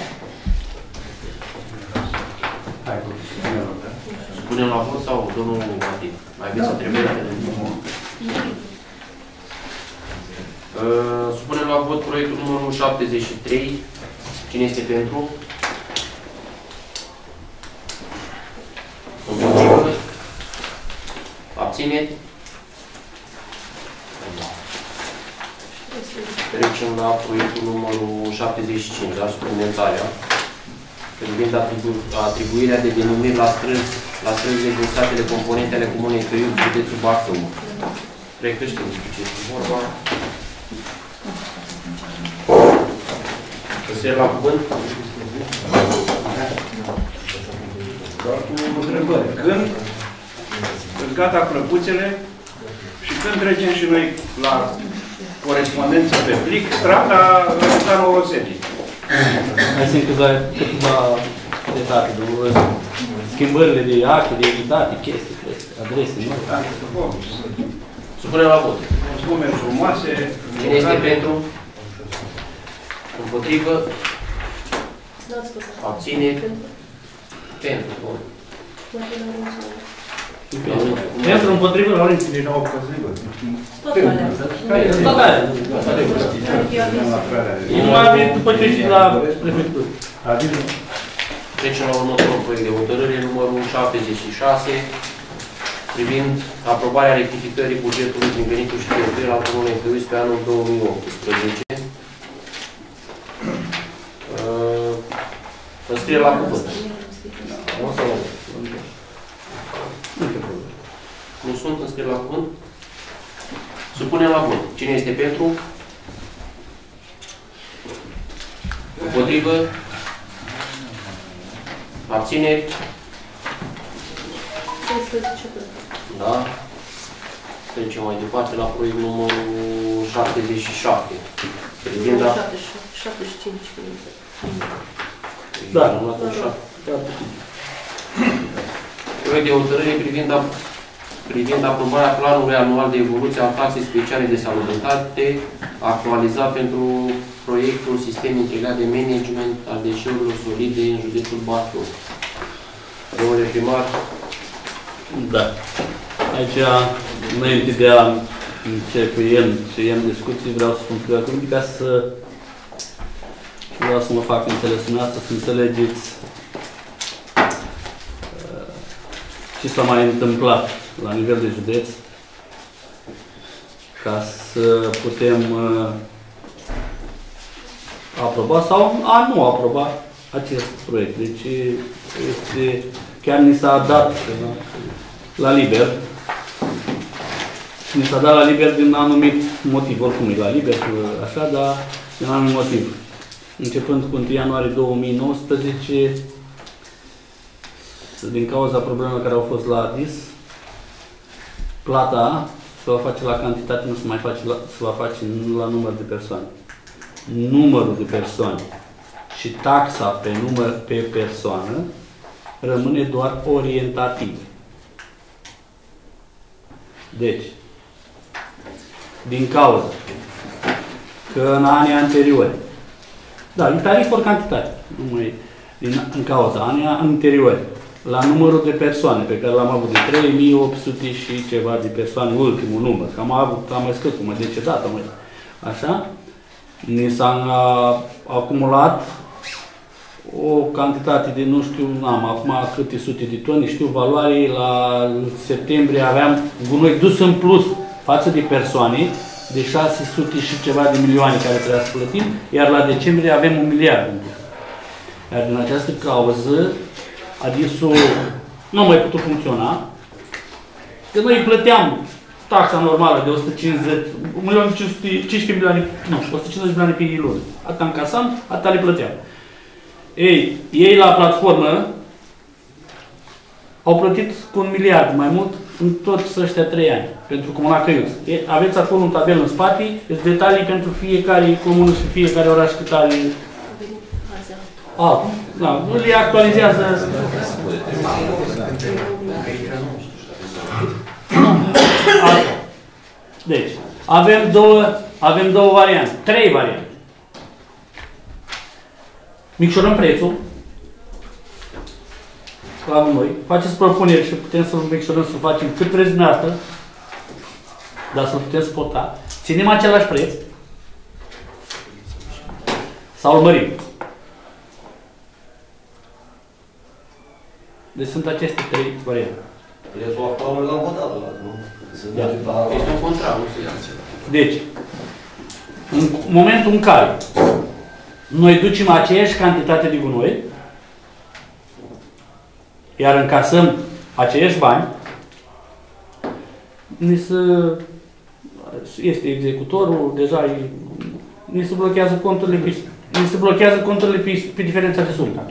Punem la vot sau domnul Martin? Mai aveți întrebări? Supunem la vot proiectul numărul 73. Cine este pentru? Împotrivă? Abțineri? Trecem la proiectul numărul 75, la suplimentarea, privind atribuirea de denumiri la străzile din statele componente ale Comunei Căiuți, județul Bacău. Cred că știm despre ce este vorba. Să la cuvânt? Doar cu întrebări. Când sunt gata clăpuțele și când trecem și noi la corespondență pe plic, strada Răzătanul Rosetti. Mai sunt câteva detalii, domnul. Schimbările de acte, de editate, chestii, adrese, nu? Supunem la vot. sume frumoase. Cine este pentru? Împotrivă? Abține? Pentru. Bun. Pentru, împotrivă, Laurențiu. Din nou, împotrivă. Tot alea. Nu mai avem după ce și la prefectură. Trecem la următorul proiect de hotărâre, numărul 76, privind aprobarea rectificării bugetului din venituri și cheltuieli al Comunei Târgu pe anul 2018. Înscriere la cuvânt. Nu sunt înscrieri la cuvânt? Supunem la vot. Cine este pentru? Împotrivă? Abțineri? Da. Trecem mai departe la proiect numărul 77. Privind la... 75. Da. Proiect de hotărâre privind aprobarea planului anual de evoluție al taxei speciale de salubritate, actualizat pentru proiectul Sistem Integrat de Management al Deșeurilor Solide în județul Bacău. Domnule primar. Da. Aici, înainte de a începe în discuții, vreau să spun câteva cuvinte ca să vreau să mă fac înțeles în asta, să înțelegeți ce s-a mai întâmplat la nivel de județ ca să putem aproba sau a nu aproba acest proiect. Deci este, chiar ni s-a dat la liber și ni s-a dat la liber din anumit motiv, oricum e la liber, așa, dar din anumit motiv. Începând cu 1 ianuarie 2019, din cauza problemelor care au fost la ADIS, plata se va face la cantitate, nu se mai face se va face la număr de persoane. Numărul de persoane și taxa pe număr pe persoană rămâne doar orientativ. Deci, din cauza că în anii anteriori, da, din tarif ori cantitate, în cauza anii anteriori, la numărul de persoane pe care l-am avut, de 3800 și ceva de persoane, ultimul număr, că am mai scăzut, am mai decedat, așa, ni s-a acumulat o cantitate de, nu știu, am acum câte sute de tone, știu valoare, la septembrie aveam gunoi dus în plus față de persoane, de 600 și ceva de milioane care trebuia să plătim, iar la decembrie avem 1 miliard. Iar din această cauză, ADIS-ul nu a mai putut funcționa, că noi plăteam taxa normală de 150 milioane, nu, 150 milioane pe lună. Atâta încasam, atâta le plăteam. Ei la platformă au plătit cu 1 miliard mai mult în toți ăștia 3 ani, pentru Comuna Căiuț. Aveți acolo un tabel în spate, sunt detalii pentru fiecare comună și fiecare oraș cât are. Da, nu le actualizează. Deci, avem două variante, 3 variante. Micșorăm prețul la noi, faceți propuneri și putem să micșorăm, să facem cât vreți dumneavoastră, dar să putem suporta. Ținem același preț sau îl mărim. Deci sunt aceste 3 variante. Prețul actual l-am votat, nu? Este un contract, nu se ia ceva. Deci, în momentul în care noi ducem aceeași cantitate de gunoi, iar încasăm aceiași bani, este executorul, deja ni se blochează conturile, pe diferența de sumă.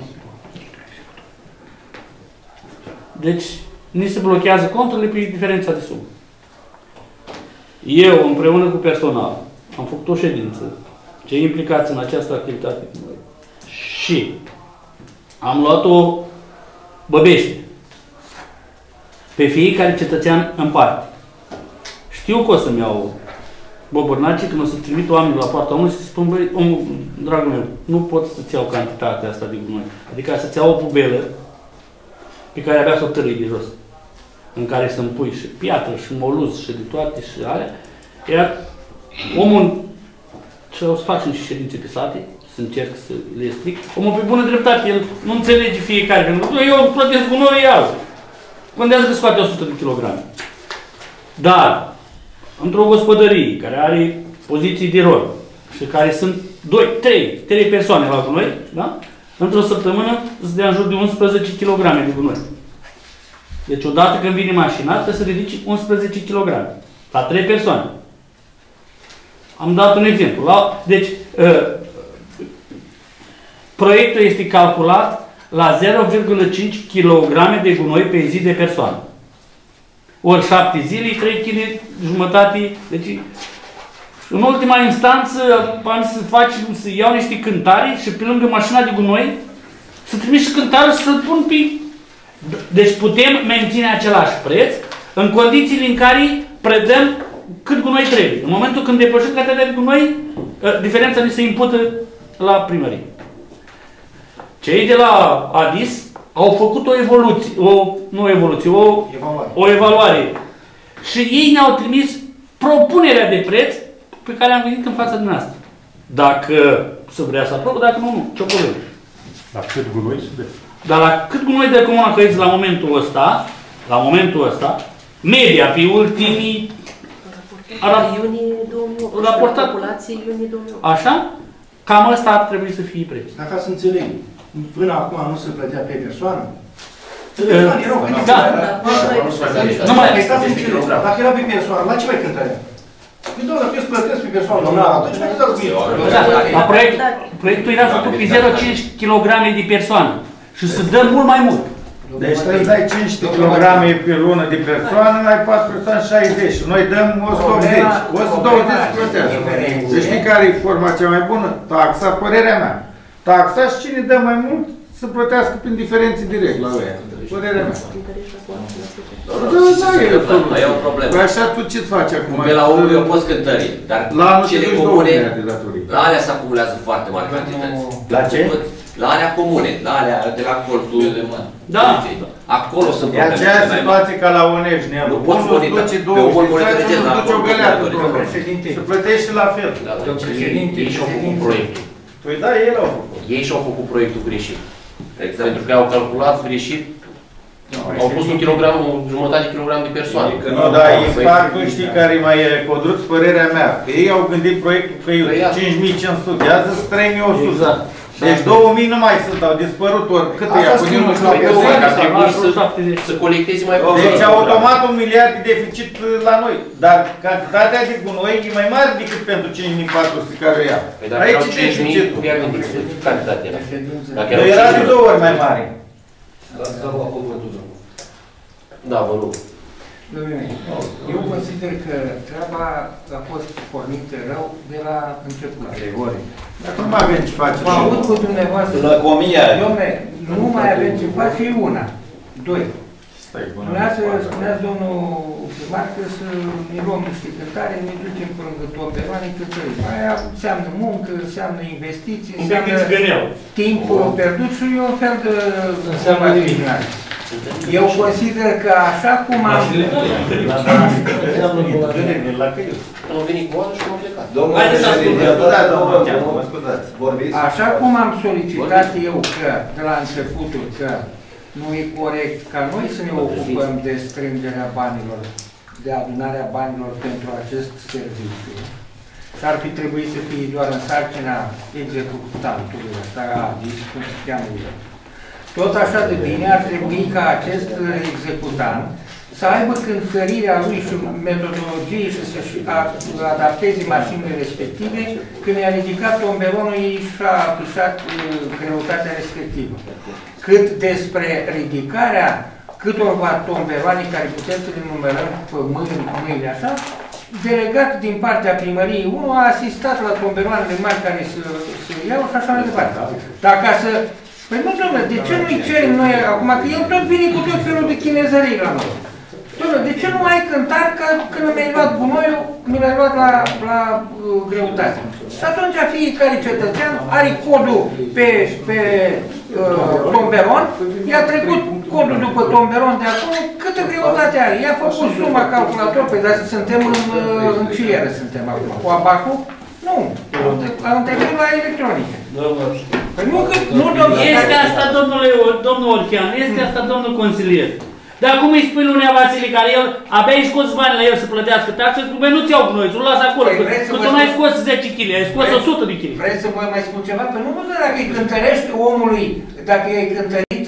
Deci, ni se blochează conturile pe diferența de sumă. Eu, împreună cu personal, am făcut o ședință, cei implicați în această activitate cu noi, și am luat-o băbește pe fiecare cetățean în parte. Știu că o să-mi iau Bobărnaci, când o să trimit oamenii la poarta omului și să spun, băi, omul, dragul meu, nu pot să-ți iau cantitatea asta de gunoi. Adică să-ți iau o pubelă pe care abia să o târâi de jos, în care să-mi pui și piatră, și moluz, și de toate, și alea. Iar omul, și o să facem și ședințe pe sate, să încerc să le explic, omul pe bună dreptate, el nu înțelege fiecare, pentru că eu plătesc gunoi alții. Contează că scoate 100 de kilograme. Dar, într-o gospodărie care are poziții de rol și care sunt 3 persoane la gunoi, da? Într-o săptămână îți dea în jur de 11 kg de gunoi. Deci odată când vine mașina, trebuie să ridici 11 kg. La 3 persoane. Am dat un exemplu. Deci, proiectul este calculat la 0,5 kg de gunoi pe zi de persoană. Ori 7 zile, 3 kg jumătate. Deci, în ultima instanță, am să iau niște cântare și pe lângă mașina de gunoi să trimit și cântarul și să-l pun pe... Deci putem menține același preț în condițiile în care predăm cât gunoi trebuie. În momentul când depășim cantitatea de gunoi, diferența ne se impută la primărie. Cei de la ADIS au făcut o evaluare. Și ei ne-au trimis propunerea de preț pe care am venit în fața dumneavoastră. Dacă se vrea să aprobă, dacă nu, ce-o problemă. La cât gunoi se dă? Dar la cât gunoi de Comuna Căiți la momentul ăsta, media pe ultimii... Iunie 2008, raportat, populație iunie 2008. Așa? Cam ăsta ar trebui să fie preț. Dacă să înțeleg, până acum nu se plătea pe persoană? Da. Dacă era pe persoană, la ce mai cântărea? Păi doamne, dacă eu îți plătesc pe persoană, atunci mai cântărați mie. Da, proiectul era făcut pe 0,5 kg de persoană și se dă mult mai mult. Deci trebuie să dai 500 kg pe lună de persoană, ai 4 persoane 60 și noi dăm 180. 120 să plătească. Să știi care e forma cea mai bună? Taxa, părerea mea. Taxa și cine dă mai mult să plătească prin diferențe direct la ăia. Părerea mea. Da, e o problemă. Păi așa tu ce-ți faci acum? Pe la omul eu poți cântări, dar cele comune, la alea se acumulează foarte mari cantități. La ce? La alea comune, la alea de la colțul de mână. Da. Acolo sunt probleme. E aceeași situație ca la Onești, Nelu. Nu poți duce 20 și nu duce o găleată. Și plătești la fel. Ei și-au făcut proiectul. Păi da, ei l-au făcut. Ei și-au făcut proiectul greșit. Pentru că au calculat greșit. Au pus 1,5 kg de persoane. Nu, dar impactul știi care e mai codruț, părerea mea. Că ei au gândit proiectul că e 5.500, azi sunt 3.100. Deci 2.000 nu mai sunt, au dispărut ori cât e acum, nu știu pe ar trebui să colecteze mai puțin. Deci automat 1 miliard de deficit la noi, dar cantitatea de gunoi e mai mare decât pentru 5.400 care o ia. Păi dacă erau 5.000, iar cantitatea era. Era de 2 ori mai mare. Da, vă rog. Eu consider că treaba a fost pornită rău de la început. Dar nu mai avem ce face. Mă aud cu dumneavoastră. Lăcomia. Dom'le, nu mai avem ce face, e una. Doi. Spuneați domnul primar că să ne luăm niște cântare, ne ducem pe lângă tomberoane, cântări. Aia înseamnă muncă, înseamnă investiții, înseamnă timpul pierdut și e un fel de marginare. Eu consider că așa cum am... Am venit cu oameni și am plecat. Așa cum am solicitat eu că, de la începutul, că nu e corect ca noi să ne ocupăm de strângerea banilor, de adunarea banilor pentru acest serviciu. Și ar fi trebuit să fie doar în sarcina executantului, așa, cum se cheamă el. Tot așa de bine ar trebui ca acest executant să aibă cântărirea lui și metodologie și să-și adapteze mașinile respective. Când i-a ridicat tomberonul, ei și-a apușat greutatea respectivă. Cât despre ridicarea câtorva tomberoane care putem să le numărăm pe mâini așa, delegat din partea primăriei 1 a asistat la tomberoanele mari care se iau și așa mai departe. Dar ca să... Păi nu, domnule, de ce nu-i cerem noi acum? Că el tot vine cu tot felul de chinezării la noi. Dom'le, de ce nu ai cântat că când mi-ai luat gunoiul, mi l-ai luat la greutate? Și atunci fiecare cetățean are codul pe tomberon, i-a trecut codul după tomberon de acolo, câtă greutate are. I-a făcut suma calculator, pe dar suntem în ce ieră suntem acum? Cu abacul? Nu. Am trecut la electronică. Păi nu, domnule. Este asta, domnul Orchean, este asta, domnul consilier. Dar cum îi spui lui Nea Vasile, care el, abia ai scos bani la el să plătească taxe, băi, nu ți-au gunoi, tu-l las acolo, că tu n-ai scos 10 kg, ai scos 100 de kg. Vreți să vă mai spun ceva? Păi nu văd dacă îi cântărești omului, dacă i-ai cântărit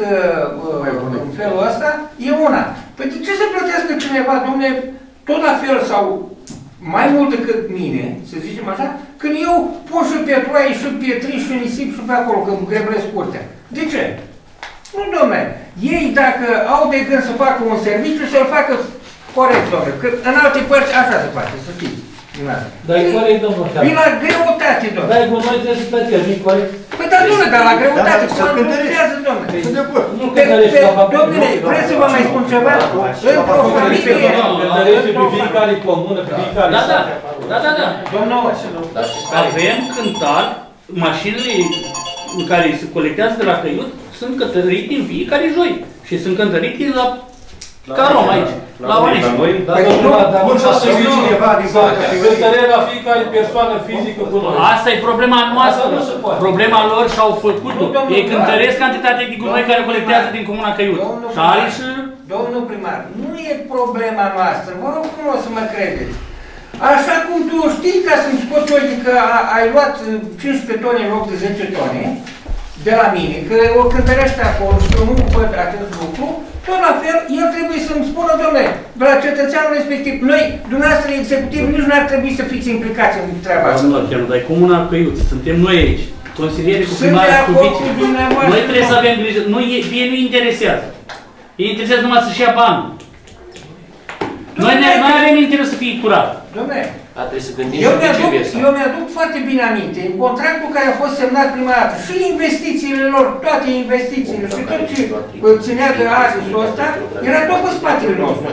în felul ăsta, e una. Păi de ce să plătească cineva, domne, tot la fel sau mai mult decât mine, să zicem așa, când eu pun și petroaie, și pietri, și nisip, și pe acolo, când greblesc curtea. De ce? Nu, domne, ei dacă au de gând să facă un serviciu, să-l facă corect, domne, că în alte părți așa se face, să știți. Dar e corect, domnul Orchean. Vin la greutate, domne. Dar cu noi trebuie să plătim, nu-i corect? Păi dar, domne, dar la greutate, cum funcționează, domne? Nu cântărești la faptul. Domnule, vreți să vă mai spun ceva? Într-o familie... Cântărești pe fiecare comună, pe fiecare... Da. Domnul, avem cântat, mașinile în care se colectează de la căiut, sunt cântărite în fiecare joi. Și sunt cântărite la Carom aici, la Onești. Dar nu să fie cineva din cântărești la fiecare persoană fizică cu noi. Asta e problema noastră. Problema lor și-au făcut-o. Ei cântăresc cantitatea de gunoi care colectează din comuna Căiut. Și are și... Domnul primar, nu e problema noastră. Vă rog frumos să mă credeți. Așa cum tu știi, ca să-mi scoți ochii că ai luat 15 tone în loc de 10 tone de la mine, că o cântărește acolo și eu nu văd acest lucru, tot la fel, el trebuie să-mi spună, domnule, de la cetățeanul respectiv, noi, dumneavoastră executiv, nici nu ar trebui să fiți implicați în treaba asta. Domnul Orchean, dar e comuna Căiut, suntem noi aici, consilieri cu primari, cu vice. Noi trebuie să avem grijă, ei nu interesează. Ei interesează numai să-și ia bani. Noi avem interes să fie curat. Dom'le, eu mi-aduc foarte bine aminte, contractul care a fost semnat prima dată și investițiile lor, toate investițiile și tot ce ținea de ajusul ăsta, era tot pe spatele nostru.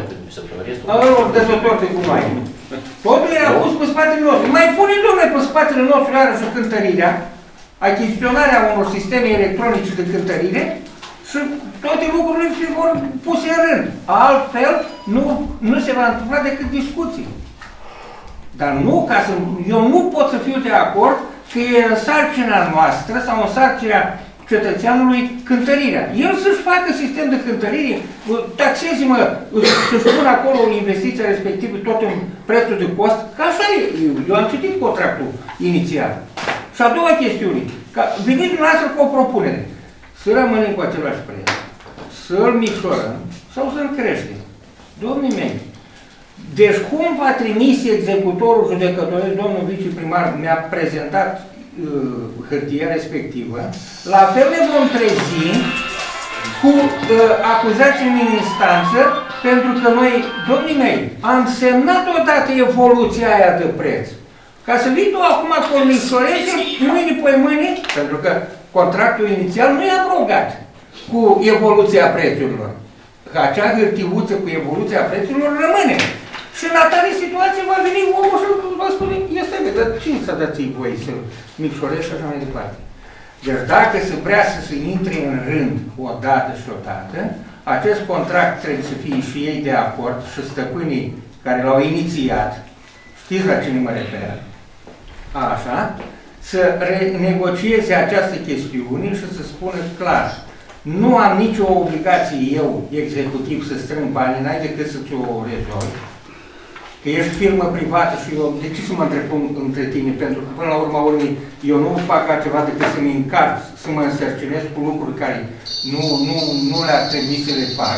Lor dăzători de gunoi. Totul era pus pe spatele nostru. Mai pune, dom'le, pe spatele nostru iarăși cântărirea, achiziționarea unor sisteme electronice de cântărire și toate lucrurile vor puse în rând. Altfel, nu se va întâmpla decât discuții. Dar nu, eu nu pot să fiu de acord că e în sarcina noastră sau în sarcina cetățeanului cântărirea. El să-și facă sistem de cântărire, taxezi-mă, să-și pun acolo investiția respectivă tot în prețul de cost, că așa e. Eu am citit contractul inițial. Și a doua chestiune, că veniți dumneavoastră cu o propunere, să rămânem cu același preț, să-l micșorăm sau să-l creștem. Domnii mei, deci cum va trimis executorul judecătoresc, domnul viceprimar mi-a prezentat hârtia respectivă, la fel ne vom trezi cu acuzații în instanță, pentru că noi, domnii mei, am semnat odată evoluția aia de preț. Ca să vii tu acum cu o micșoreze, mâine pe mâine, pentru că contractul inițial nu e abrogat cu evoluția prețurilor. Acea hârtiuță cu evoluția prețurilor rămâne. Și în atare situație va veni omul și va spune, este bine, dar cine să dați voi să micșorești și așa mai departe. Deci dacă se vrea să se intre în rând o dată și o dată, acest contract trebuie să fie și ei de acord și stăpânii care l-au inițiat, știți la cine mă refer, așa, să renegocieze această chestiune și să spună clar, nu am nicio obligație eu, executiv, să strâng bani, n-ai decât să ți-o rezolvi. Că ești firmă privată și eu, de ce să mă întreb între tine? Pentru că până la urma urmei eu nu fac altceva decât să-mi încarc, să mă însărcinez cu lucruri care nu le-ar trebui să le fac.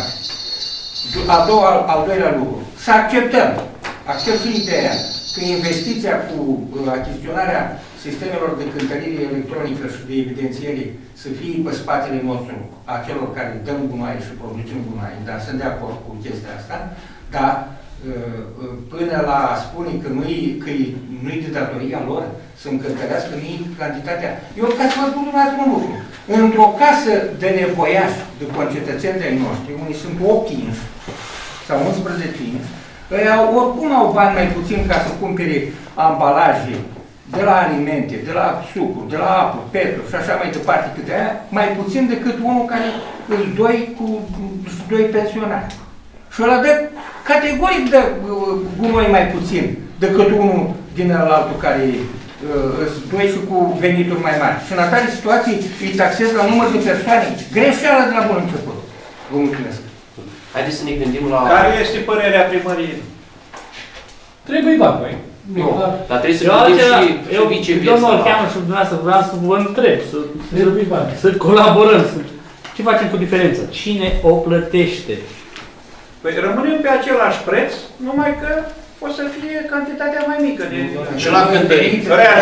Al doilea lucru, să acceptăm ideea că investiția cu achiziționarea sistemelor de cântărire electronică și de evidențiere să fie pe spatele nostru a celor care dăm gunoaie și producem gunoaie, dar sunt de acord cu chestia asta, dar până la a spune că nu-i de datoria lor să-mi cântărească mie cantitatea. Eu, ca să vă spun dumneavoastră un lucru, într-o casă de nevoiași, de concetățeni de-ai noștri, unii sunt 8 inși, sau 11 inci, ăia oricum au bani mai puțin ca să cumpere ambalaje de la alimente, de la sucru, de la apă, petru și așa mai departe câte aia, mai puțin decât unul care îl doi cu doi pensionari. Și ăla dă, categoric dă gunoi mai puțin decât unul din altul care doi și cu venituri mai mari. Și în atare situații îi taxez la număr de persoane. Greșeală de la bun început. Vă mulțumesc. Haideți să ne gândim la... Care este părerea primăriei? Trebuie bani, băi. Nu, dar trebuie să gândim și viceversa. Domnul cheamă și dumneavoastră, vreau să vă întreb, să colaborăm. Ce facem cu diferența? Cine o plătește? Păi rămânem pe același preț, numai că o să fie cantitatea mai mică de... Și la cântărit,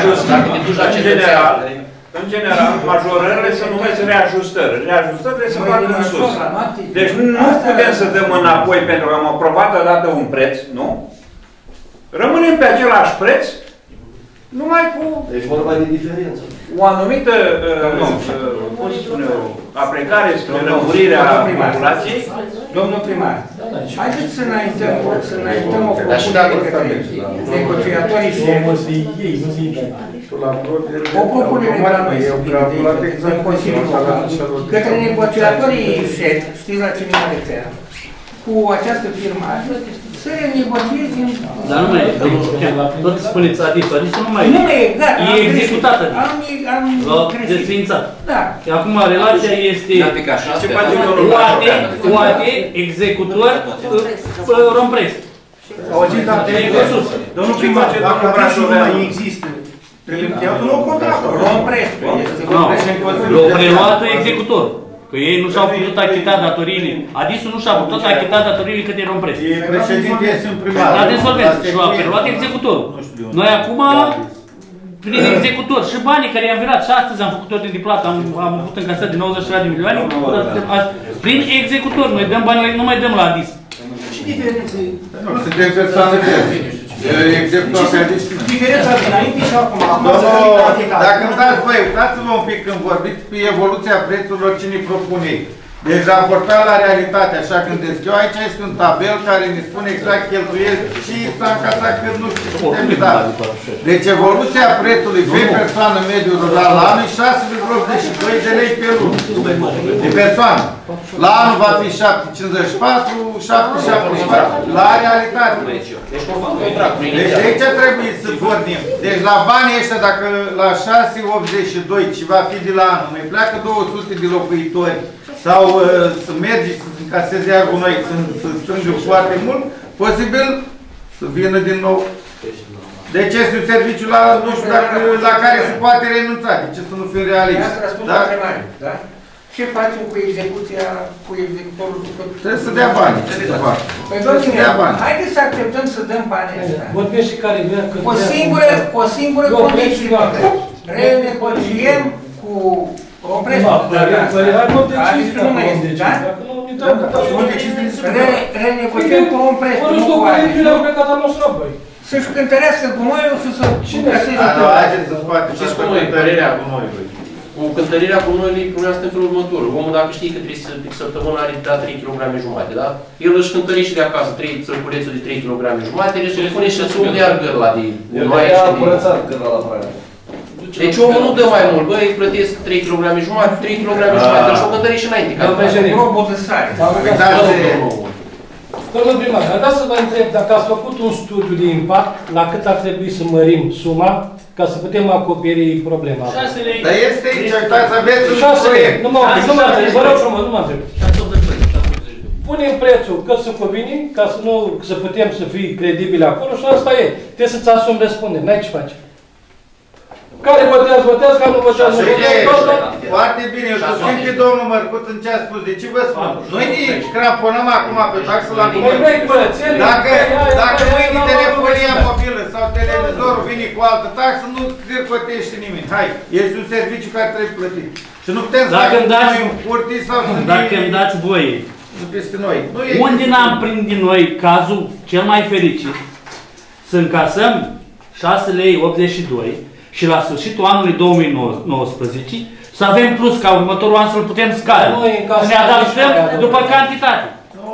în general, majorările se numesc reajustări. Reajustările se fac în sus. Deci nu putem să dăm înapoi pentru că am aprobat odată un preț, nu? Rămânem pe același preț, numai cu... Deci vorba de diferență. O anumită, cum se spune, aplicare spre lămurirea populației. Domnul primar, haideți să înaintăm o propunere către negociatorii și o propunere de la noi, în Consiliul Local, către negociatorii șefi, știți la ce mă refer, cu această firmă, să renegocieze din... Dar nu mai, tot spuneți Adisul, Adisul nu mai e, gata, e executată. Am desfințat. Da. Acum relația este OAT, executor, rompres. Auziți, dar domnul primar, dacă Adisul nu mai există, trebuie încheiat un nou contract. Rompres. L-au preluat executor. Că ei nu și-au putut achita datoriile. Adisul nu și-a putut achita datoriile cât e rompres. Președinte, sunt primar. La insolvență. Și l-a preluat executorul. Noi acum, prin executor și banii care i-am virat, și astăzi am făcut ordine de plată, am avut încasat de 90 de milioane, prin executor. Noi dăm banii, nu mai dăm la Adis. Ce diferență e? Nu, suntem persoane de diferența dinainte și acum. Dacă îmi dați, băi, uitați-vă un pic când vorbiți pe evoluția prețurilor cine propune. Deci raportat la realitate, așa gândesc eu, aici este un tabel care ne spune exact cheltuieli și s-a încasat cât nu știu ce putem da. Deci evoluția prețului pe persoană mediu rural la anul e 6,82 de lei pe lună. De persoană. La anul va fi 7,54, 7,74. La realitate. Deci de aici trebuie să pornim. Deci la banii ăștia, dacă la 6,82 ce va fi de la anul, mai pleacă 200 de locuitori, sau să mergi să încaseze iargul noi, să strângă foarte mult, posibil să vină din nou. Deci este un serviciu la, nu știu dacă, la care se poate renunța, de ce să nu fim realiști. Da? Ce facem cu execuția, cu executorul? Trebuie să dea bani. Păi domnule, haideți să acceptăm să dăm banii ăștia. Vorbesc și care vrea că... O singură condiție. Renegociem cu renegociem cu un preț. Să-și cântărească gunoiul și să... Știți cum e părerea gunoiului? Cu cântărirea gunoiului, problema este în felul următor. Omul, dacă știe că trebuie să săptămână are dat 3 kg jumate, da? El își cântări și de acasă sărculețul de 3 kg jumate, deci îl pune și să-ți umde iar gârla de gunoaie și de... Deci omul nu dă mai mult, băi, plătesc 3 kg jumate, 3 kg jumate, dar și-o cântări și înainte. Robul de sare. Domnul primar, dar dați să vă întreb dacă ați făcut un studiu de impact la cât ar trebui să mărim suma ca să putem acoperi problema. Dar este aici, uitați, aveți un proiect. Nu mă întreb, vă rog frumos, nu mă întreb. Punem prețul cât să convine, ca să putem să fii credibili acolo și asta e. Trebuie să-ți asumi răspundere, n-ai ce face. Care votează, care nu votează. Foarte bine, eu susțin pe domnul Mărcuț în ce a spus. De ce vă spun? Noi ne cramponăm acum pe taxă la comunitate. Dacă mâine telefonia mobilă sau televizorul vine cu altă taxă, nu cârcotește nimeni. Hai, este un serviciu care trebuie plătit. Și nu putem să noi în curtii sau să dacă îmi dați voie, peste noi. unde n-am prins din noi cazul cel mai fericit să încasăm 6,82 lei și la sfârșitul anului 2019 să avem plus ca următorul an să-l putem scade. Să ne adaptăm după cantitate.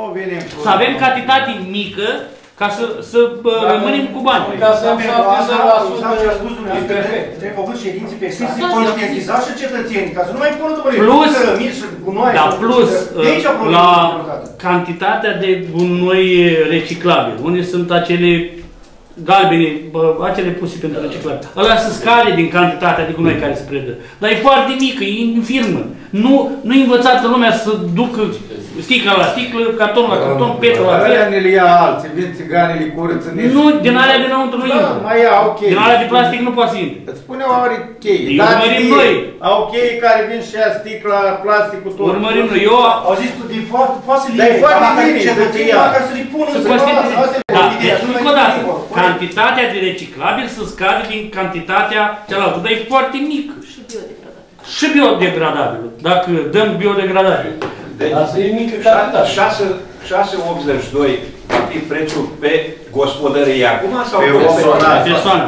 venim. Să avem cantitate mică ca să rămânem cu bani. Ca să am 70%. E perfect. Trebuie făcut ședințe pe sesii, conștientizați și cetățenii, ca să nu mai pună după Plus, mici și gunoi. da, plus, la cantitatea de gunoi reciclabil, unde sunt acele galbene, acele puse pentru reciclare. Ăla să scade din cantitatea de gunoi care se predă. Dar e foarte mică, e infirmă. Nu e învățată lumea să ducă sticla la sticlă, carton la carton, petru la petru. Alea ne le ia alții, vin țiganii, le curăță. Nu, din alea dinăuntru nu intră. Mai ia, ok. Din alea de plastic nu poate să intre. Îți spune oare cheie. Îi urmărim noi. Au cheie care vin și ia sticla, plastic cu tot. Urmărim noi. Au zis că de poate să le Dar e foarte bine, cetățenii ca să le pună să conștientizeze. Da, deci încă o dată, cantitatea de reciclabil să scade din cantitatea cealaltă, dar e foarte mică. Și biodegradabil. Dacă dăm biodegradabil. Deci, asta e mică cantitate. 6,82 va fi prețul pe gospodărie acum sau pe persoană?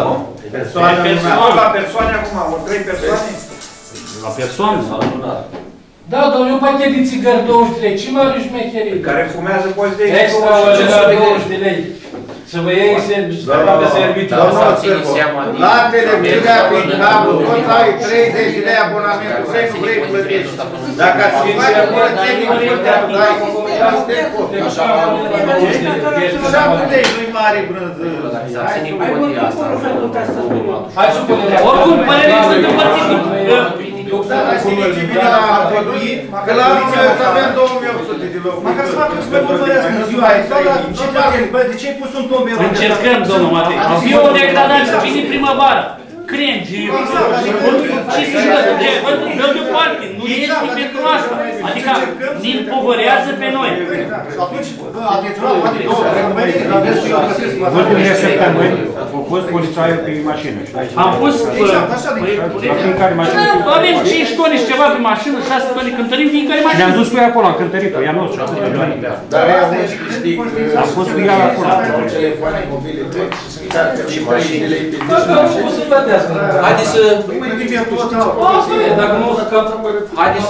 La persoane acum, o 3 persoane? La persoană? Da, dar un pachet de țigări 20 de lei, ce mare șmecherie? Care fumează poți de extraordinar 20 de lei. Să vă iei serviciu. La televiziunea prin cablu, tot ai 30 de lei abonamentul, vrei, nu vrei, plătești. Dacă ați fi mai curățenii, nu puteam, dai, așa 7 lei, nu-i mare brânză. Hai să punem la oricum, părerea sunt împărțite. Da, dar știi ce vine la păduri? Că la anul să avem 2800 de locuri. Măcar să facă să mă urmărească în ziua aia. De ce ai pus un tombe? Încercăm, domnul Matei. Biodegradabil, vine primăvară. Crengi, ce se dă deoparte, nu este pentru asta. Adică ne împovărează pe noi. Atunci, atenționat, poate două, ultimele săptămâni au fost polițaiul pe mașină. Am pus la fiecare mașină. Avem 5 tone și ceva pe mașină, 6 tone cântărim fiecare mașină. Ne-am dus cu ea acolo, am cântărit-o, ea nu. Dar ea nu știi, am fost cu ea acolo. Telefoane mobile, și mașinile pe haideți să... Haideți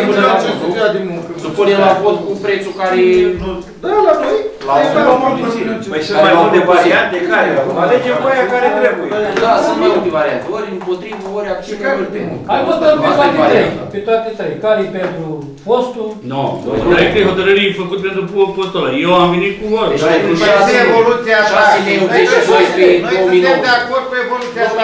să punem la vot cu prețul care... Da, la noi. Păi sunt mai multe variante care? Alegem pe aia care trebuie. Da, sunt mai multe variante. Ori împotrivă, ori abține, ori pentru. Hai votăm pe toate trei. Care-i pentru postul? Nu, direct e hotărârii făcut pentru postul ăla. Eu am venit cu ori. Este evoluția ta. 6.82 pe 2009. Noi suntem de acord cu evoluția ta.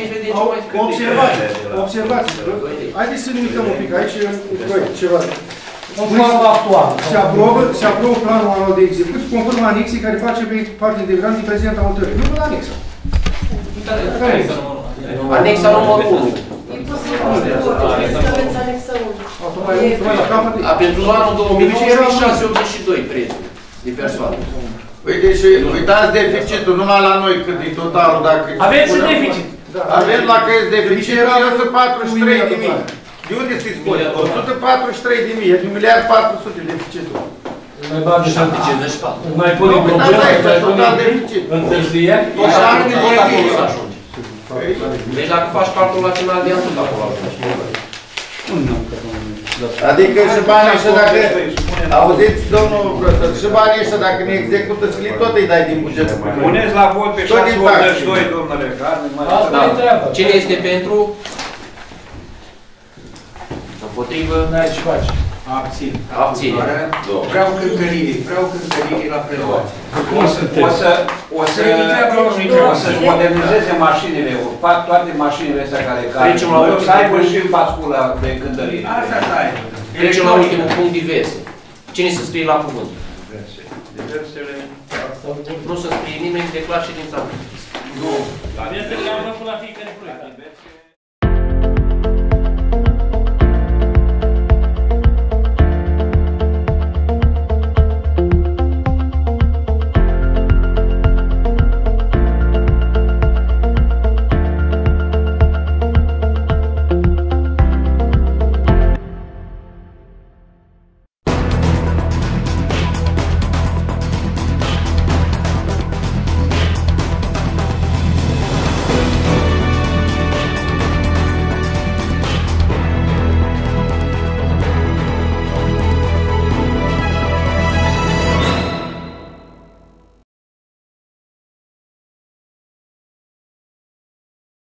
Observați. Haideți să limităm un pic aici ceva. Un plan actual. Se aprobă planul anual de execuție conform anexei care face parte integrantă din prezent a hotărârii. Nu la anexa. Anexa numărul 1. Pentru anul 2019, 682 prețul de persoană. Uite și uitați deficitul, numai la noi cât e totalul, dacă... Aveți și deficit. Avem la că e deficit 143.000. De unde să-i spune? 143.000, e de 1.400.000 deficitul. Mai bagi 754. Mai punem probleme, întârzieri. Deci dacă faci calculul la final de an, tot acolo ajungi. Adică și banii ăștia dacă... Auziți, domnul profesor, și banii ăștia dacă ne execută sclit, tot îi dai din bugetul. Puneți la vot pe 682, domnule. Cine este pentru? Împotrivă? N-ai ce faci. Abține. Abține. Vreau cântăriri la preluație. O să-și modernizeze mașinile, fac toate mașinile astea care o să aibă și bascula de cântărire. Asta stai. Trecem la ultimul punct, diverse. Cine să scrie la cuvânt? Diversele... Nu să scrie nimeni, declar ședința. Nu. La diversele am făcut la fiecare proiect.